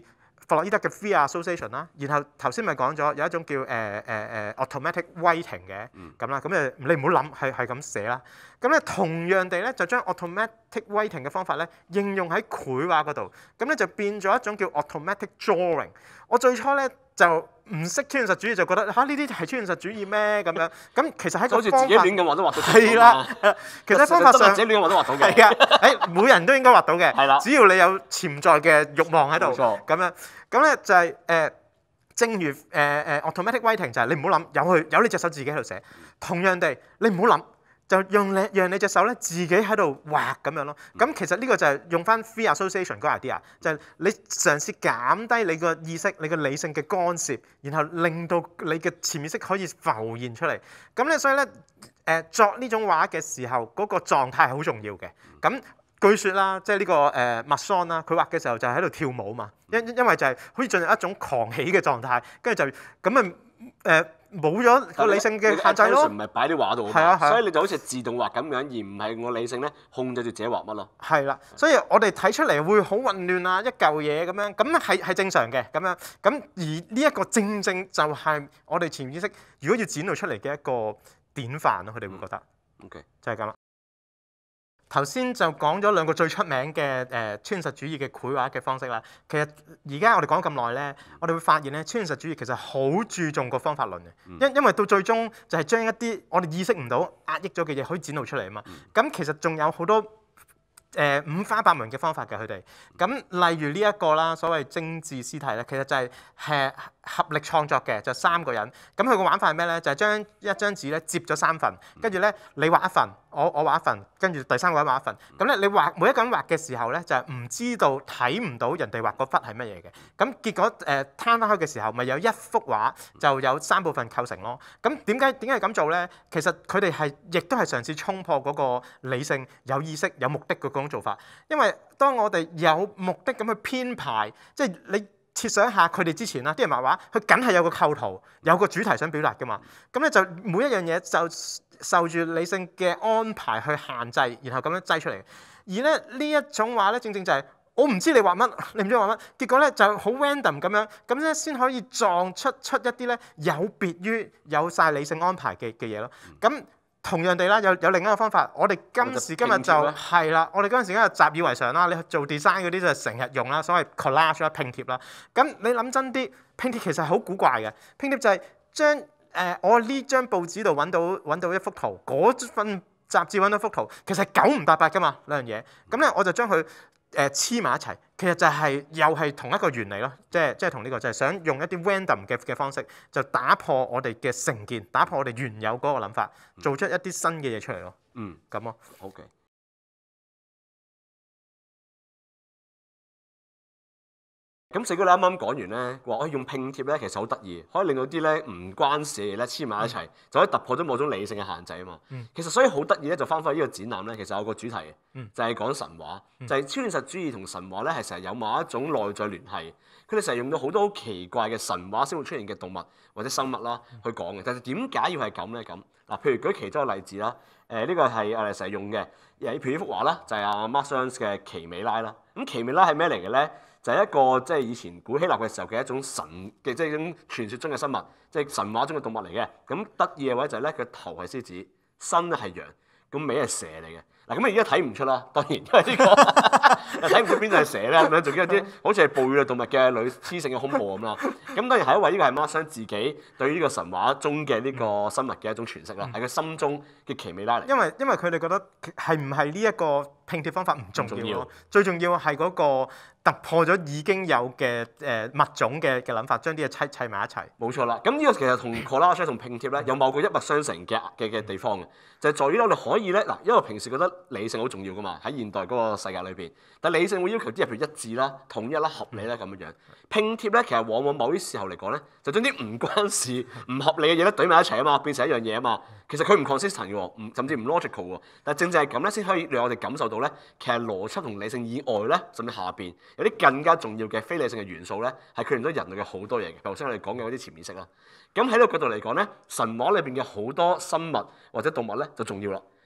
弗洛伊德嘅 fear association 啦，然後頭先咪講咗有一種叫automatic writing 嘅咁啦，咁你唔好諗係咁寫啦。咁咧同樣地咧就將 automatic writing 嘅方法咧應用喺繪畫嗰度，咁咧就變咗一種叫 automatic drawing。我最初咧就唔識超現實主義，就覺得呢啲係超現實主義咩咁樣？咁其實喺個好似自己亂咁畫都畫到。 係啦，其實方法上自己亂咁畫都畫到嘅。 係啊，每人都應該畫到嘅。 係啦， 只要你有潛在嘅慾望喺度。 冇錯。 咁樣，咁咧就係正如automatic writing 就係你唔好諗，有你隻手自己喺度寫。同樣地，你唔好諗。就讓你隻手咧自己喺度畫咁樣咯。咁其實呢個就係用翻 free association 嗰個 idea，就係你嘗試減低你個意識、你個理性嘅干涉，然後令到你嘅潛意識可以浮現出嚟。咁咧，所以咧作呢種畫嘅時候，嗰個狀態係好重要嘅。咁據説啦，即係呢個麥桑啦，佢畫嘅時候就係喺度跳舞嘛，因為就係好似進入一種狂喜嘅狀態，跟住就咁冇咗個理性嘅限制咯。 唔係擺啲畫度，所以你就好似自動畫咁樣，而唔係我理性咧控制住自己畫乜咯。 係啦，所以我哋睇出嚟會好混亂啊，一嚿嘢咁樣，咁係正常嘅咁樣。咁而呢一個正就係我哋潛意識如果要展露出嚟嘅一個典範咯，佢哋會覺得。 OK， 就係咁啦。頭先就講咗兩個最出名嘅超現實主義嘅繪畫嘅方式啦。其實而家我哋講咁耐咧，我哋會發現咧，超現實主義其實好注重個方法論嘅，因為到最終就係將一啲我哋意識唔到、壓抑咗嘅嘢可以展露出嚟啊嘛。咁其實仲有好多五花八門嘅方法嘅佢哋。咁例如呢一個啦，所謂精緻屍體咧，其實就係合力創作嘅，就3個人。咁佢個玩法係咩咧？就係將一張紙咧摺咗3份，跟住咧你畫一份，我畫一份，跟住第3個人畫一份。咁咧你每一個人畫嘅時候咧，就係唔知道睇唔到人哋畫嗰忽係乜嘢嘅。咁結果攤翻開嘅時候，咪有一幅畫就有3部分構成咯。咁點解咁做咧？其實佢哋亦都係嘗試衝破嗰個理性、有意識、有目的嘅嗰種做法。因為當我哋有目的咁去編排，即係你設想下佢哋之前啦，啲人畫畫，佢梗係有個構圖，有個主題想表達㗎嘛。咁咧就每一樣嘢就受住理性嘅安排去限制，然後咁樣擠出嚟。而咧呢一種畫咧，正正就係我唔知你畫乜，你唔知畫乜，結果咧就好 random 咁樣，咁咧先可以撞出一啲咧有別於有晒理性安排嘅嘢咯。咁同樣地啦，有另一個方法，我哋今時今日就係啦，我哋今時今日習以為常啦。你做 design 嗰啲就成日用啦，所謂 collage 啦、拼貼啦。咁你諗真啲，拼貼其實係好古怪嘅。拼貼就係將我呢張報紙度揾到一幅圖，嗰份雜誌揾到幅圖，其實係9唔搭八㗎嘛兩樣嘢。咁咧我就將佢黐埋一齊，其實就係又係同一個原理咯，即係同呢個就係想用一啲 random 嘅方式，就打破我哋嘅成見，打破我哋原有嗰個諗法，做出一啲新嘅嘢出嚟咯。咁咯。 OK。咁四哥你啱啱講完咧，話我用拼貼咧其實好得意，可以令到啲咧唔關事嘅嘢咧黐埋一齊，就可以突破咗某種理性嘅限制啊嘛。其實所以好得意咧，就翻返呢個展覽咧，其實有個主題嘅，就係講神話，就係超現實主義同神話咧係成日有某一種內在聯繫。佢哋成日用到好多好奇怪嘅神話先會出現嘅動物或者生物啦去講嘅。但係點解要係咁咧？咁嗱，譬如舉其中一個例子啦，呢個係我哋成日用嘅，譬如呢幅畫啦，就係阿 Mark Burns 嘅奇美拉啦。咁奇美拉係咩嚟嘅咧？就係一個即係以前古希臘嘅時候嘅一種神嘅，即係一種傳說中嘅生物，即係神話中嘅動物嚟嘅。咁得意嘅位就係咧，佢頭係獅子，身咧係羊，咁尾係蛇嚟嘅。嗱咁你而家睇唔出啦，當然因為呢個睇唔出邊隻係蛇咧，咁樣仲有啲好似係哺乳類動物嘅女雌性嘅胸部咁啦。咁當然係因為呢個係 Mark Burns 自己對於呢個神話中嘅呢個生物嘅一種詮釋啦，係佢心中嘅奇美拉嚟。 因為佢哋覺得係唔係呢一個拼貼方法唔重要咯，最重要係嗰個突破咗已經有嘅物種嘅諗法，將啲嘢砌埋一齊。 冇錯啦，咁呢個其實同 collage 同拼貼咧有某個一脈相承嘅地方嘅，就係在於咧我哋可以咧嗱，因為平時覺得理性好重要噶嘛，喺現代嗰個世界裏邊，但理性會要求啲嘢譬如一致啦、統一啦、合理啦咁樣樣。拼貼咧其實往往某啲時候嚟講咧，就將啲唔關事、唔合理嘅嘢咧堆埋一齊啊嘛，變成一樣嘢啊嘛。其實佢唔 consistent 嘅喎，甚至唔 logical 喎。但正正係咁咧，先可以讓我哋感受到咧，其實邏輯同理性以外咧，甚至下邊有啲更加重要嘅非理性嘅元素咧，係決定咗人類嘅好多嘢嘅。頭先我哋講嘅嗰啲潛意識啦。咁喺呢個角度嚟講咧，神話裏邊嘅好多生物或者動物咧就重要啦。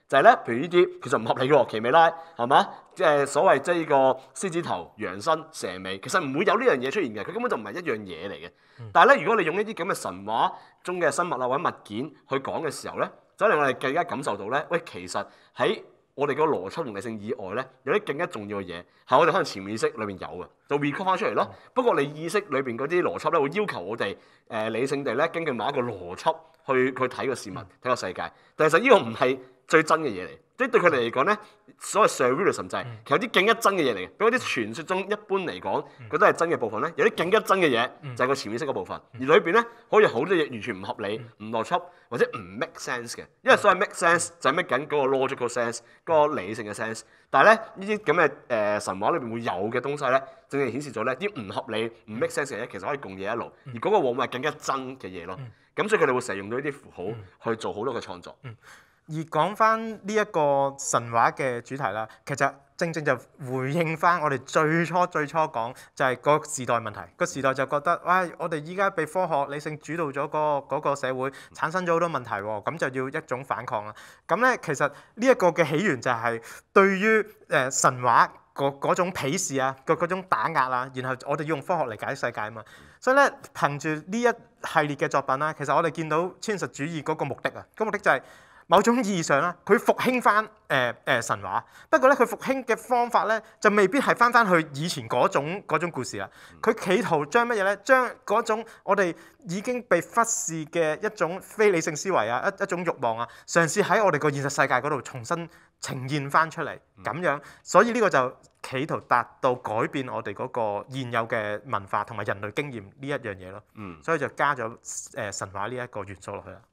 就係咧，譬如呢啲其實唔合理嘅喎，奇美拉係嘛？即係所謂即係呢個獅子頭、羊身、蛇尾，其實唔會有呢樣嘢出現嘅，佢根本就唔係一樣嘢嚟嘅。但係咧，如果你用呢啲咁嘅神話中嘅生物啊或者物件去講嘅時候咧，就令我哋更加感受到咧，喂，其實喺我哋個邏輯同理性以外咧，有啲更加重要嘅嘢係我哋可能潛意識裏面有嘅，就 recall 翻出嚟咯。不過你意識裏邊嗰啲邏輯咧，會要求我哋理性地咧，根據某一個邏輯去睇個事物、睇個世界。但其實呢個唔係最真嘅嘢嚟，即係對佢哋嚟講咧，所謂 surrealism 就係其實有啲更加真嘅嘢嚟嘅。比嗰啲傳說中一般嚟講覺得係真嘅部分咧，有啲更加真嘅嘢就係個潛意識嗰部分。而裏邊咧可以有好多嘢完全唔合理、唔邏輯或者唔 make sense 嘅。因為所謂 make sense 就係 make 緊嗰個 logical sense、嗰個理性嘅 sense。但係咧呢啲咁嘅神話裏邊會有嘅東西咧，正正顯示咗咧啲唔合理、唔 make sense 嘅嘢其實可以共嘢一路，而嗰個往往係更加真嘅嘢咯。咁所以佢哋會成日用到呢啲符號去做好多嘅創作。 而講翻呢一個神話嘅主題啦，其實正正就回應翻我哋最初講就係個時代問題。個時代就覺得，哇！我哋依家被科學理性主導咗嗰個社會，產生咗好多問題喎，咁就要一種反抗啦。咁咧，其實呢一個嘅起源就係對於神話嗰種鄙視啊，嗰種打壓啊，然後我哋要用科學嚟解釋世界啊嘛。所以咧，憑住呢一系列嘅作品啦，其實我哋見到超現實主義嗰個目的啊，個目的就係某種意義上啦，佢復興翻神話。不過咧，佢復興嘅方法咧，就未必係翻去以前嗰種故事啦。佢企圖將乜嘢咧？將嗰種我哋已經被忽視嘅一種非理性思維啊，一種慾望啊，嘗試喺我哋個現實世界嗰度重新呈現翻出嚟咁樣。所以呢個就企圖達到改變我哋嗰個現有嘅文化同埋人類經驗呢一樣嘢咯。所以就加咗神話呢一個元素落去啦。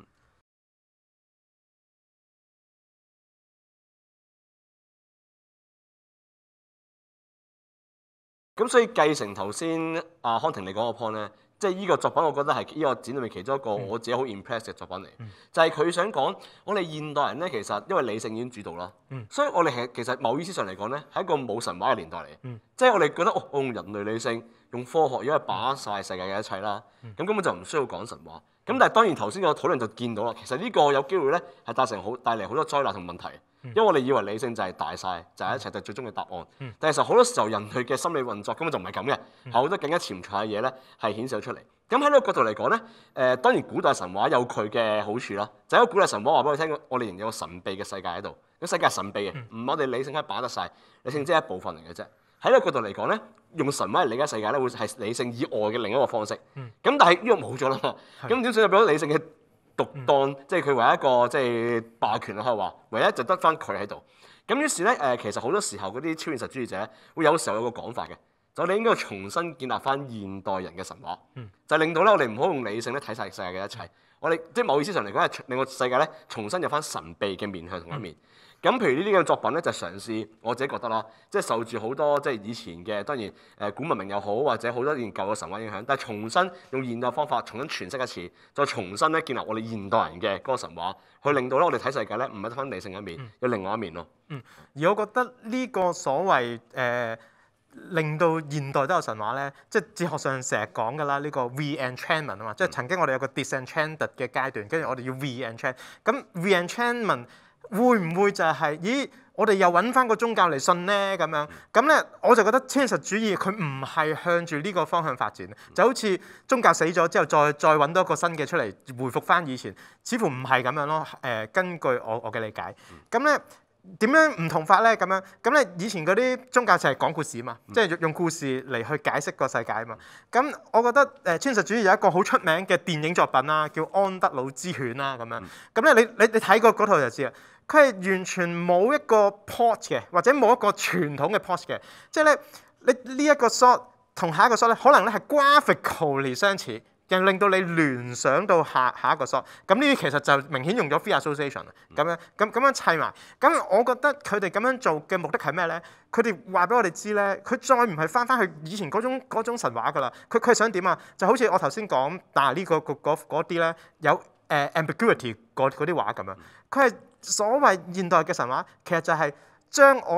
咁所以繼承頭先阿康婷你講個 point 咧，即係呢個作品，我覺得係呢個展裏面其中一個我自己好 impress 嘅作品嚟，就係佢想講我哋現代人咧，其實因為理性已經主導啦，所以我哋係其實某意思上嚟講咧，係一個冇神話嘅年代嚟，即係我哋覺得我用人類理性、用科學，因為把握晒世界嘅一切啦，咁根本就唔需要講神話。咁但係當然頭先個討論就見到啦，其實呢個有機會咧係帶嚟好多災難同問題。因為我哋以為理性就係大晒，就係一切就係最終嘅答案。但係其實好多時候人類嘅心理運作根本就唔係咁嘅，係好多更加潛藏嘅嘢咧係顯示咗出嚟。咁喺呢個角度嚟講咧，當然古代神話有佢嘅好處啦。就係個古代神話話俾我聽，我哋仍然有個神秘嘅世界喺度。個世界係神秘嘅，唔係我哋理性可以把握得晒，理性只係一部分嚟嘅啫。喺呢個角度嚟講咧，用神話嚟理解世界咧，會係理性以外嘅另一個方式。咁但係呢個冇咗啦嘛，咁點算就變咗理性嘅獨當，即係佢唯一一個即係霸權啦，可以話，唯一就得翻佢喺度。咁於是咧其實好多時候嗰啲超現實主義者會有時候有個講法嘅，就我哋應該重新建立翻現代人嘅神話，就令到咧我哋唔好用理性咧睇晒世界嘅一切。我哋即係某意思上嚟講係令個世界咧重新有翻神秘嘅面向同一面。咁譬如呢啲嘅作品咧，就嘗試我自己覺得啦，即係受住好多即係以前嘅當然古文明又好，或者好多年舊嘅神話影響，但係重新用現代方法重新詮釋一次，再重新咧建立我哋現代人嘅嗰個神話，去令到咧我哋睇世界咧唔係得翻理性一面，有另外一面咯。 而我覺得呢個所謂令到現代都有神話咧，即係哲學上成日講㗎啦，呢個 re-enchantment 啊嘛，即係曾經我哋有個 disenchanted 嘅階段，跟住我哋要 re-enchant。咁 re-enchantment 會唔會就係咦？我哋又揾翻個宗教嚟信咧咁樣？咁咧我就覺得超現實主義佢唔係向住呢個方向發展，就好似宗教死咗之後再揾多一個新嘅出嚟回復翻以前，似乎唔係咁樣咯。根據我嘅理解，咁咧。點樣唔同法咧？咁咧以前嗰啲宗教就係講故事啊嘛，即係用故事嚟去解釋個世界啊嘛。咁我覺得超現實主義有一個好出名嘅電影作品啦，叫《安德魯之犬》啦咁樣。咁咧你睇過嗰套就知啦，佢係完全冇一個 plot 嘅，或者冇一個傳統嘅 plot 嘅，即係咧你呢一個 shot 同下一個 shot 咧，可能咧係 graphically 相似。又令到你聯想到下一個 shot，咁呢啲其實就明顯用咗 free association 咁樣砌埋。咁我覺得佢哋咁樣做嘅目的係咩咧？佢哋話俾我哋知咧，佢再唔係翻去以前嗰種神話㗎啦。佢係想點啊？就好似我頭先講，但係呢嗰啲咧有ambiguity 嗰啲話咁樣。佢係所謂現代嘅神話，其實就係將我哋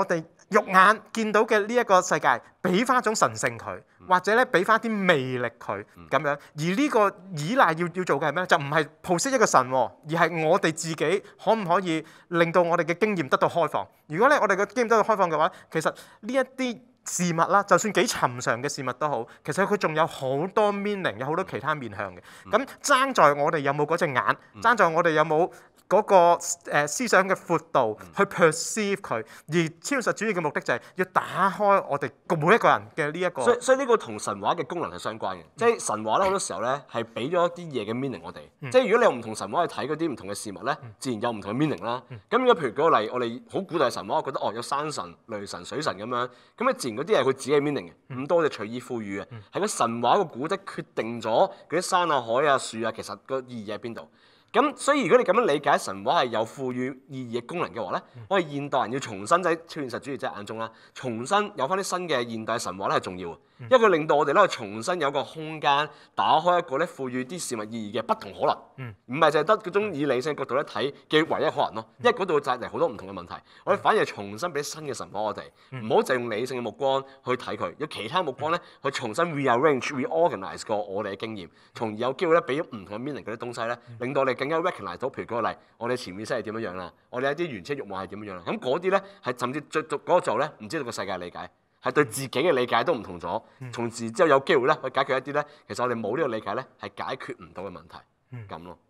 肉眼見到嘅呢一個世界，俾翻一種神性佢，或者咧俾翻啲魅力佢咁樣。而呢個依賴要做嘅係咩咧？就唔係 possess 一個神，而係我哋自己可唔可以令到我哋嘅經驗得到開放？如果咧我哋嘅經驗得到開放嘅話，其實呢一啲事物啦，就算幾尋常嘅事物都好，其實佢仲有好多 meaning， 有好多其他面向嘅。咁爭在我哋有冇嗰隻眼，爭在我哋有冇嗰個思想嘅闊度去 perceive 佢，而超現實主義嘅目的就係要打開我哋每一個人嘅呢一個。 所以呢個同神話嘅功能係相關嘅，即係神話咧好多時候咧係俾咗一啲嘢嘅 meaning 我哋。即係如果你用唔同神話去睇嗰啲唔同嘅事物咧，自然有唔同嘅 meaning 啦。咁如果譬如舉個例，我哋好古代神話，我覺得有山神、雷神、水神咁樣，咁自然嗰啲係佢自己嘅 meaning 嘅，咁多就隨意賦予嘅，係個神話個古蹟決定咗嗰啲山啊、海啊、樹啊，其實個意義喺邊度。咁所以如果你咁樣理解神話係有賦予意義嘅功能嘅話咧，我哋現代人要重新喺超現實主義者眼中啦，重新有翻啲新嘅現代神話咧係重要嘅，因為佢令到我哋咧重新有個空間，打開一個咧賦予啲事物意義嘅不同可能，唔係淨係得嗰種以理性角度咧睇嘅唯一可能咯，因為嗰度帶嚟好多唔同嘅問題，我哋反而係重新俾新嘅神話我哋，唔好淨用理性嘅目光去睇佢，有其他目光咧去重新 rearrange、reorganize 過我哋嘅經驗，從而有機會咧俾咗唔同嘅 meaning 嗰啲東西咧，令到我哋更加 recognize 到，譬如舉個例，我哋潛意識係點樣樣啦，我哋一啲原始慾望係點樣樣啦，咁嗰啲咧係甚至嗰個做咧唔知道個世界理解，係對自己嘅理解都唔同咗，從而之後有機會咧去解決一啲咧，其實我哋冇呢個理解咧係解決唔到嘅問題，咁咯。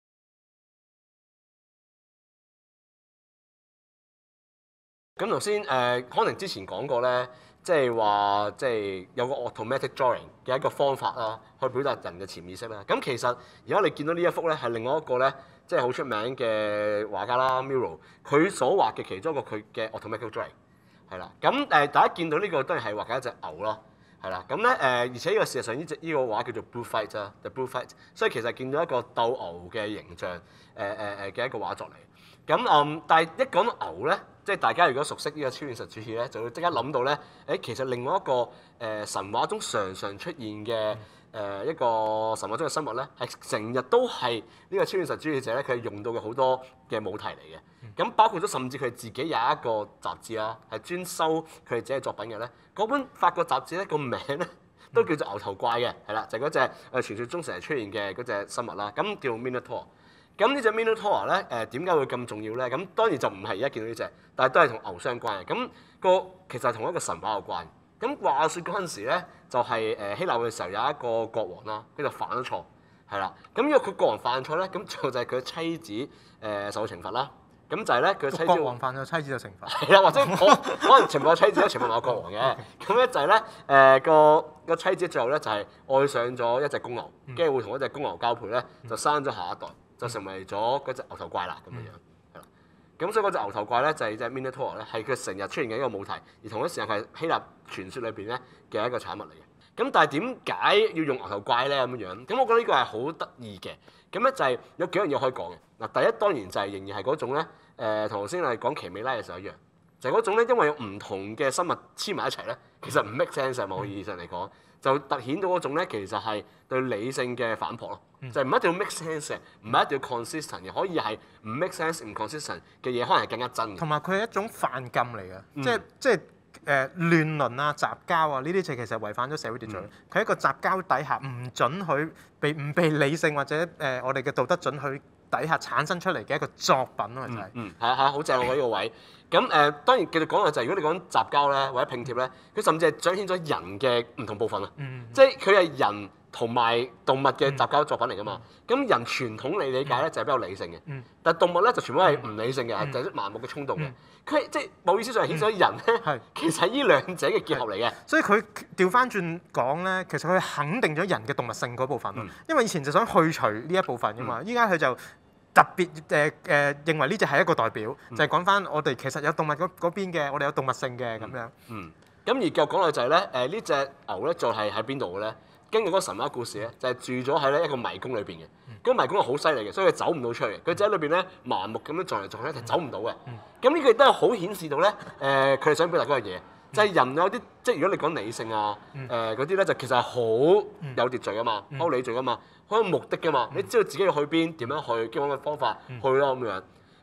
咁頭先可能之前講過咧，即係話即係有個 automatic drawing 嘅一個方法啦，去表達人嘅潛意識啦。咁其實而家你見到呢一幅咧，係另外一個咧，即係好出名嘅畫家啦 Miro， 佢所畫嘅其中一個佢嘅 automatic drawing 係啦。咁大家見到呢個當然係畫緊一隻牛咯，係啦。咁咧而且呢個事實上呢個畫叫做 Blue Fight 啊 ，The Blue Fight， 所以其實見到一個鬥牛嘅形象嘅一個畫作嚟。咁但係一講到牛咧，即係大家如果熟悉呢個超現實主義咧，就會即刻諗到咧，其實另外一個神話中常常出現嘅一個神話中嘅生物咧，係成日都係呢個超現實主義者咧，佢係用到嘅好多嘅母題嚟嘅。咁包括咗甚至佢自己有一個雜誌啦，係專收佢哋自己嘅作品嘅咧。嗰本法國雜誌咧個名咧都叫做牛頭怪嘅，係啦，就係嗰隻傳説中成日出現嘅嗰隻生物啦，咁叫 Minotaur。咁呢隻 Minotaur 咧點解會咁重要咧？咁當然就唔係而家見到呢隻，但係都係同牛相關嘅。咁其實係同一個神話有關。咁話説嗰陣時咧，就係希臘嘅時候有一個國王啦，佢就犯咗錯，係啦。咁因為佢國王犯錯咧，咁最後就係佢嘅妻子受到懲罰啦。咁就係咧佢妻子國王犯咗妻子就懲罰。 係啦，或者可能懲罰個妻子，都懲罰埋個國王嘅。咁咧就係咧個妻子最後咧就係愛上咗一隻公牛，跟住會同一隻公牛交配咧，就生咗下一代。就成為咗嗰隻牛頭怪啦，咁樣樣係啦。咁所以嗰隻牛頭怪咧就係隻 Minotaur 咧，係佢成日出現嘅一個母題，而同一時間係希臘傳說裏邊咧嘅一個產物嚟嘅。咁但係點解要用牛頭怪咧咁樣樣？咁我覺得呢個係好得意嘅。咁咧就係有幾樣嘢可以講嘅。嗱，第一當然就係仍然係嗰種咧，同頭先我哋講奇美拉嘅時候一樣，就係嗰種咧，因為有唔同嘅生物黐埋一齊咧，其實唔 make sense 喺某個意義上嚟講。就突顯到嗰種咧，其實係對理性嘅反駁咯，就係唔一定要 make sense 嘅，唔係一定要 consistent 嘅，可以係唔 make sense 唔 consistent 嘅嘢，可能係更加真嘅。同埋佢係一種犯禁嚟嘅，即係亂倫啊、雜交啊呢啲就其實違反咗社會秩序。佢喺一個雜交底下唔準許唔被理性或者我哋嘅道德準許底下產生出嚟嘅一個作品咯，就係。 係好正喎呢個位。咁當然繼續講嘅就係如果你講雜交咧或者拼貼咧，佢甚至係彰顯咗人嘅唔同部分啊，即係佢係人同埋動物嘅雜交作品嚟㗎嘛。咁人傳統嚟理解咧就係比較理性嘅，但係動物咧就全部係唔理性嘅，就係啲盲目嘅衝動嘅。佢即係某意思上係顯咗人咧，其實係呢兩者嘅結合嚟嘅。 所以佢調翻轉講咧，其實佢肯定咗人嘅動物性嗰部分咯，因為以前就想去除呢一部分㗎嘛，依家佢就特別認為呢隻係一個代表，就係講翻我哋其實有動物嗰邊嘅，我哋有動物性嘅咁樣。 咁而繼續講落就係咧，呢隻牛咧就係喺邊度嘅咧？根據嗰個神話故事咧，就係住咗喺咧一個迷宮裏邊嘅。嗰個迷宮係好犀利嘅，所以佢走唔到出嚟。佢就喺裏邊咧盲目咁樣撞嚟撞去，係走唔到嘅。咁呢個亦都係好顯示到咧，佢哋想表達嗰樣嘢，就係人有啲即係如果你講理性啊，嗰啲咧就其實係好有秩序㗎嘛，好理序㗎嘛。好有目的㗎嘛，你知道自己要去邊，點樣去，基本嘅方法去咯咁樣。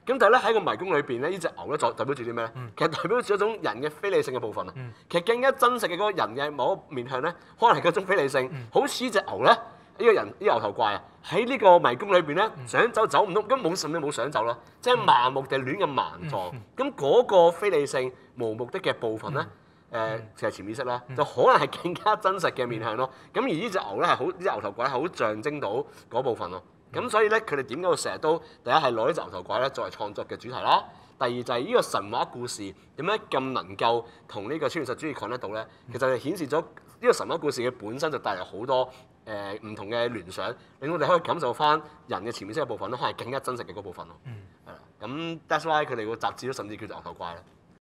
咁但係咧喺個迷宮裏邊咧，呢隻牛咧代表住啲咩咧？其實代表住一種人嘅非理性嘅部分啊。其實更加真實嘅嗰個人嘅某一面向咧，可能係嗰種非理性，好似呢隻牛咧，呢個人呢牛頭怪啊，喺呢個迷宮裏邊咧，想走走唔到，咁甚至冇想走啦，即係盲目地亂咁盲撞。咁嗰個非理性無目的嘅部分咧。其實潛意識啦，就可能係更加真實嘅面向咯。咁而呢隻牛咧係好，呢隻牛頭怪係好象徵到嗰部分咯。咁所以咧，佢哋點解會成日都第一係攞呢隻牛頭怪咧作為創作嘅主題啦。第二就係呢個神話故事點解咁能夠同呢個超現實主義 connect 到咧？其實係顯示咗呢個神話故事嘅本身就帶嚟好多唔同嘅聯想，令我哋可以感受翻人嘅潛意識嘅部分咧，可能係更加真實嘅嗰部分咯。係啦，咁 that's why 佢哋個雜誌都甚至叫做牛頭怪啦。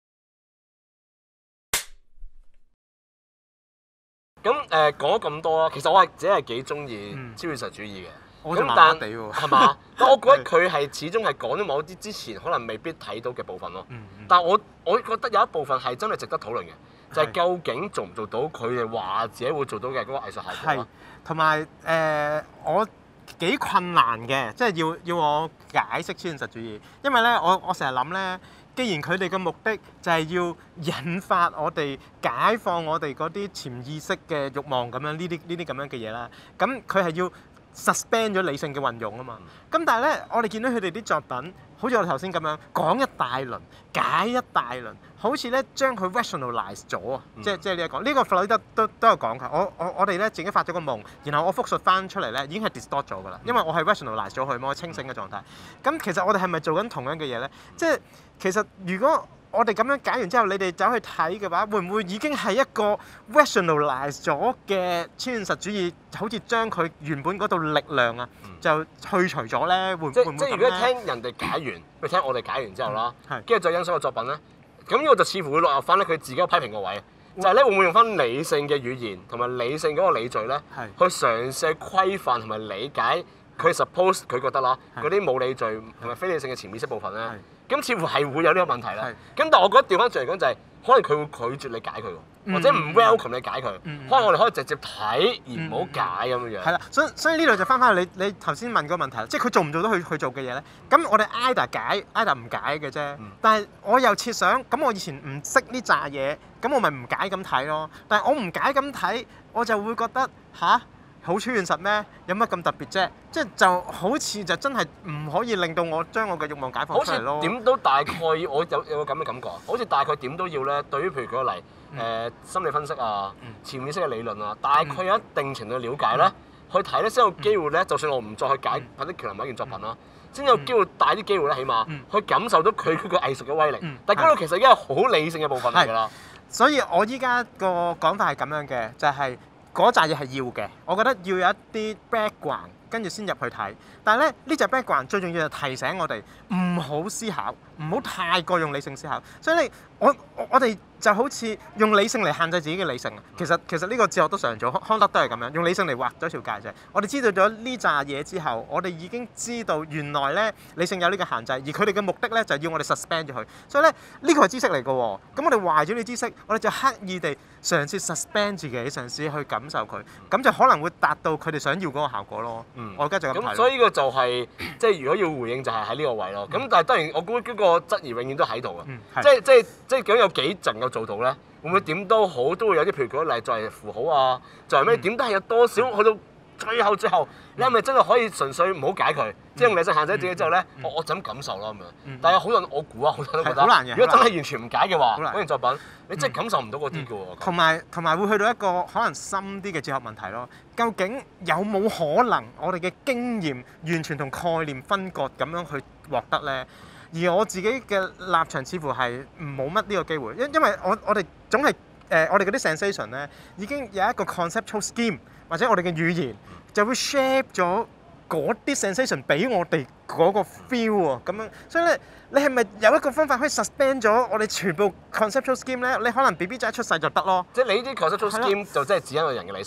咁講咗咁多啦，其實我係只係幾中意超現實主義嘅。咁但係嘛？但我覺得佢係始終係講咗某啲之前可能未必睇到嘅部分咯。但係我覺得有一部分係真係值得討論嘅，就係究竟做唔做到佢哋話自己會做到嘅嗰個藝術效果啦。 同埋我幾困難嘅，即係要我解釋超現實主義，因為咧我成日諗咧。既然佢哋嘅目的就係要引發我哋解放我哋嗰啲潛意識嘅慾望咁樣呢啲咁樣嘅嘢啦，咁佢係要 suspend 咗理性嘅運用啊嘛。咁但係咧，我哋見到佢哋啲作品，好似我哋頭先咁樣講一大輪，解一大輪，好似咧將佢 rationalize 咗啊！即係呢一個，呢個弗洛伊德都有講㗎。我哋咧自己發咗個夢，然後我復述翻出嚟咧，已經係 distort 咗㗎啦。因為我係 rationalize 咗佢嘛，我清醒嘅狀態。咁其實我哋係咪做緊同樣嘅嘢咧？即係其實如果我哋咁樣解完之後，你哋走去睇嘅話，會唔會已經係一個 rationalize 咗嘅超現實主義？好似將佢原本嗰度力量啊，就去除咗咧？會唔會咁咧？ 即係如果聽人哋解完，譬如聽我哋解完之後啦，跟住再欣賞個作品咧，咁呢個就似乎會落入翻咧佢自己批評個位，就係咧會唔會用翻理性嘅語言同埋理性嗰個理序咧，去嘗試規範同埋理解佢 suppose 佢覺得啦嗰啲冇理序同埋非理性嘅潛意識部分咧。咁似乎係會有呢個問題啦。咁但係我覺得調翻轉嚟講就係，可能佢會拒絕你解佢喎，或者唔 welcome 你解佢。可能我哋可以直接睇而唔好解咁樣樣。係啦，所以呢度就翻返去你頭先問個問題，即係佢做唔做到佢做嘅嘢咧？咁我哋 either 解 either 唔解嘅啫。但係我又設想，咁我以前唔識呢扎嘢，咁我咪唔解咁睇咯。但係我唔解咁睇，我就會覺得吓？好超現實咩？有乜咁特別啫？即係就好似就真係唔可以令到我將我嘅慾望解放出嚟咯。好似點都大概我有個咁嘅感覺，好似大概點都要咧。對於譬如舉個例，心理分析啊、潛意識嘅理論啊，大概有一定程度嘅了解咧，去睇咧先有機會咧。就算我唔再去解或者喬林某一件作品啦，先有機會大啲機會咧，起碼去感受到佢嗰個藝術嘅威力。但係嗰度其實已經係好理性嘅部分嚟㗎啦。 所以我依家個講法係咁樣嘅，就係。嗰扎嘢係要嘅，我覺得要有一啲 background，跟住先入去睇。但係咧，呢隻 background 最重要就提醒我哋唔好思考，唔好太過用理性思考。所以咧，我哋就好似用理性嚟限制自己嘅理性啊。其實呢個哲學都常做，康德都係咁樣，用理性嚟畫咗條界啫。我哋知道咗呢扎嘢之後，我哋已經知道原來咧理性有呢個限制，而佢哋嘅目的咧就係要我哋 suspend 咗佢。所以咧呢個係知識嚟㗎喎。咁我哋壞咗呢知識，我哋就刻意地嘗試 suspend 自己，嘗試去感受佢，咁就可能會達到佢哋想要嗰個效果咯。我而家就咁睇。 咁所以呢個就係即係如果要回應就係喺呢個位咯。咁但係當然我估嗰個質疑永遠都喺度嘅。即係究竟有幾能夠做到咧？會唔會點都好都會有啲譬如舉例作為符號啊，作為咩點都係有多少去到最後，你係咪真係可以純粹唔好解佢，即係用理性限制自己之後咧，我就咁感受咯咁樣。但係好多人我估啊，好多人都覺得，如果真係完全唔解嘅話，嗰件作品你真係感受唔到嗰啲嘅喎。 同埋會去到一個可能深啲嘅哲學問題咯。究竟有冇可能我哋嘅經驗完全同概念分割咁樣去獲得咧？而我自己嘅立場似乎係冇乜呢個機會，因為我哋總係我哋嗰啲 sensation 咧已經有一個 conceptual scheme， 或者我哋嘅語言就會 shape 咗嗰啲 sensation 俾我哋嗰個 feel 喎，咁樣，所以咧你係咪有一個方法可以 suspend 咗我哋全部 conceptual scheme 咧？你可能 BB 仔一出世就得咯。 即係你啲 conceptual scheme 就真係指引個人嘅理性咯。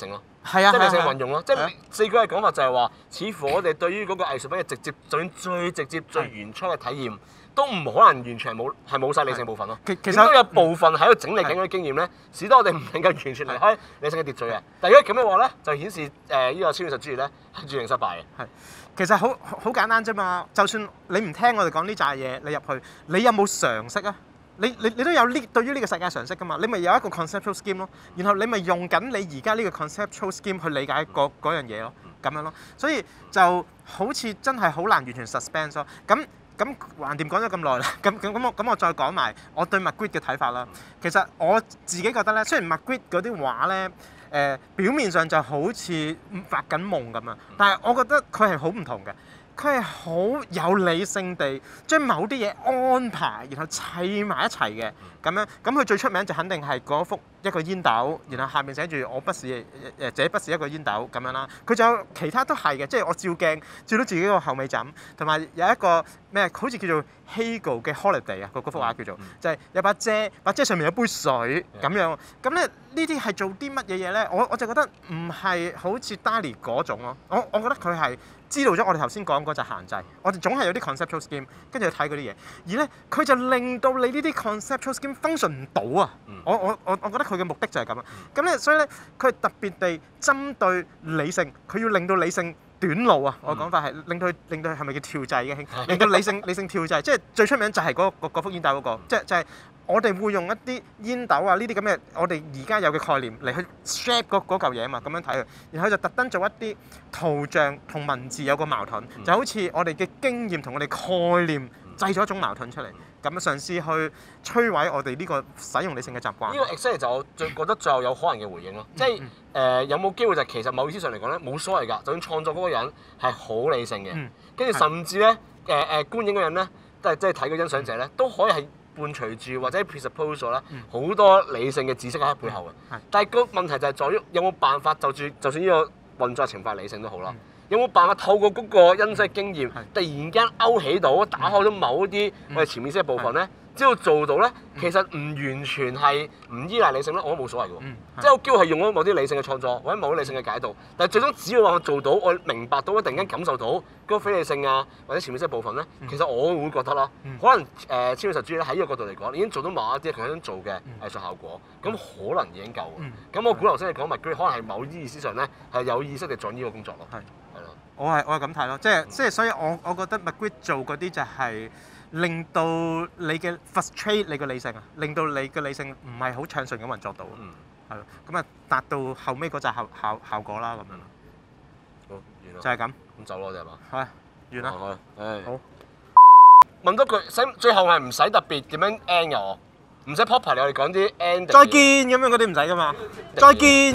係啊， 即係理性運用咯。即係四個嘅講法就係話，似乎我哋對於嗰個藝術品嘅直接，就算最直接、最原初嘅體驗，都唔可能完全冇晒理性部分咯。 其實都有部分喺度整理緊嗰啲經驗咧，使得我哋唔能夠完全離開理性嘅秩序嘅。但係如果咁嘅話咧，就顯示呢個超現實主義咧係注定失敗嘅。 係，其實好簡單啫嘛。就算你唔聽我哋講呢扎嘢，你入去，你有冇常識啊？你都有對於呢個世界常識噶嘛？你咪有一個 conceptual scheme 咯，然後你咪用緊你而家呢個 conceptual scheme 去理解嗰樣嘢咯，咁樣咯。所以就好似真係好難完全 suspense 咯。咁橫掂講咗咁耐啦，咁我再講埋我對 Magritte 嘅睇法啦。其實我自己覺得咧，雖然 Magritte嗰啲畫咧，表面上就好似發緊夢咁啊，但係我覺得佢係好唔同嘅。佢係好有理性地將某啲嘢安排，然後砌埋一齊嘅咁樣。咁佢最出名就肯定係嗰幅一個煙斗，然後下面寫住我不是這不是一個煙斗咁樣啦。佢仲有其他都係嘅，即係我照鏡照到自己個後尾枕，同埋有一個咩好似叫做 Hegel 嘅 Holiday 啊，嗰幅畫叫做就係有把遮上面有杯水咁樣。咁咧呢啲係做啲乜嘢嘢咧？我就覺得唔係好似 Dali 嗰種咯。我覺得佢係知道咗我哋頭先講嗰隻限制，我哋總係有啲 conceptual scheme， 跟住去睇嗰啲嘢，而咧佢就令到你呢啲 conceptual scheme function 唔到啊！我覺得佢嘅目的就係咁啊！咁咧，所以咧佢係特別地針對理性，佢要令到理性短路啊！我講法係令到佢係咪叫跳掣嘅？令到理性跳掣，即係最出名就係嗰幅煙斗嗰個，即係我哋會用一啲煙斗啊呢啲咁嘅我哋而家有嘅概念嚟去 shape 嗰嚿嘢啊嘛，咁樣睇佢，然後就特登做一啲圖像同文字有個矛盾，就好似我哋嘅經驗同我哋概念製咗一種矛盾出嚟，咁樣嘗試去摧毀我哋呢個使用理性嘅習慣。 呢個 exactly 就我最覺得最後有可能嘅回應咯，即係有冇機會就其實某意思上嚟講咧冇所謂㗎，就算創作嗰個人係好理性嘅，跟住甚至咧觀影嗰人咧都係即係睇個欣賞者咧都可以係伴隨住或者 presuppose 咗咧好多理性嘅知識喺背後嘅，但係個問題就係在於有冇辦法就算呢個運作懲罰理性都好啦，有冇辦法透過嗰個欣賞經驗突然間勾起到打開咗某一啲我哋潛意識嘅部分咧？只要做到咧，其實唔完全係唔依賴理性咧，我都冇所謂嘅喎。即係有機會係用咗某啲理性嘅創作或者某啲理性嘅解讀，但係最終只要話我做到，我明白到，突然間感受到嗰個非理性啊或者潛意識嘅部分咧，其實我會覺得啦，可能超現實主義咧喺呢個角度嚟講，已經做到某一啲佢想做嘅藝術效果，咁可能已經夠。咁我估頭先你講Magritte可能係某啲意思上咧係有意識地做呢個工作咯。係咯， 我係咁睇咯，即係所以我覺得Magritte做嗰啲就係令到你嘅 frustrate 你嘅理性啊，令到你嘅理性唔係好暢順咁運作到，係咯，咁啊達到後尾嗰隻效果啦咁樣。 好，完啦。 就係咁。 咁走咯，就係嘛？ 係，完啦。 好。問多句，最後係唔使特別點樣 end 嘅我，唔使 proper 我哋講啲 ending。 再見咁樣嗰啲唔使噶嘛。再見。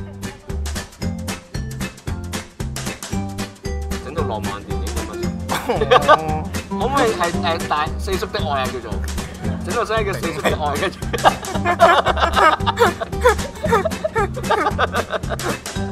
整到浪漫電影咁啊！可唔可以係大四叔的愛啊叫做，整到真係叫四叔的愛跟住。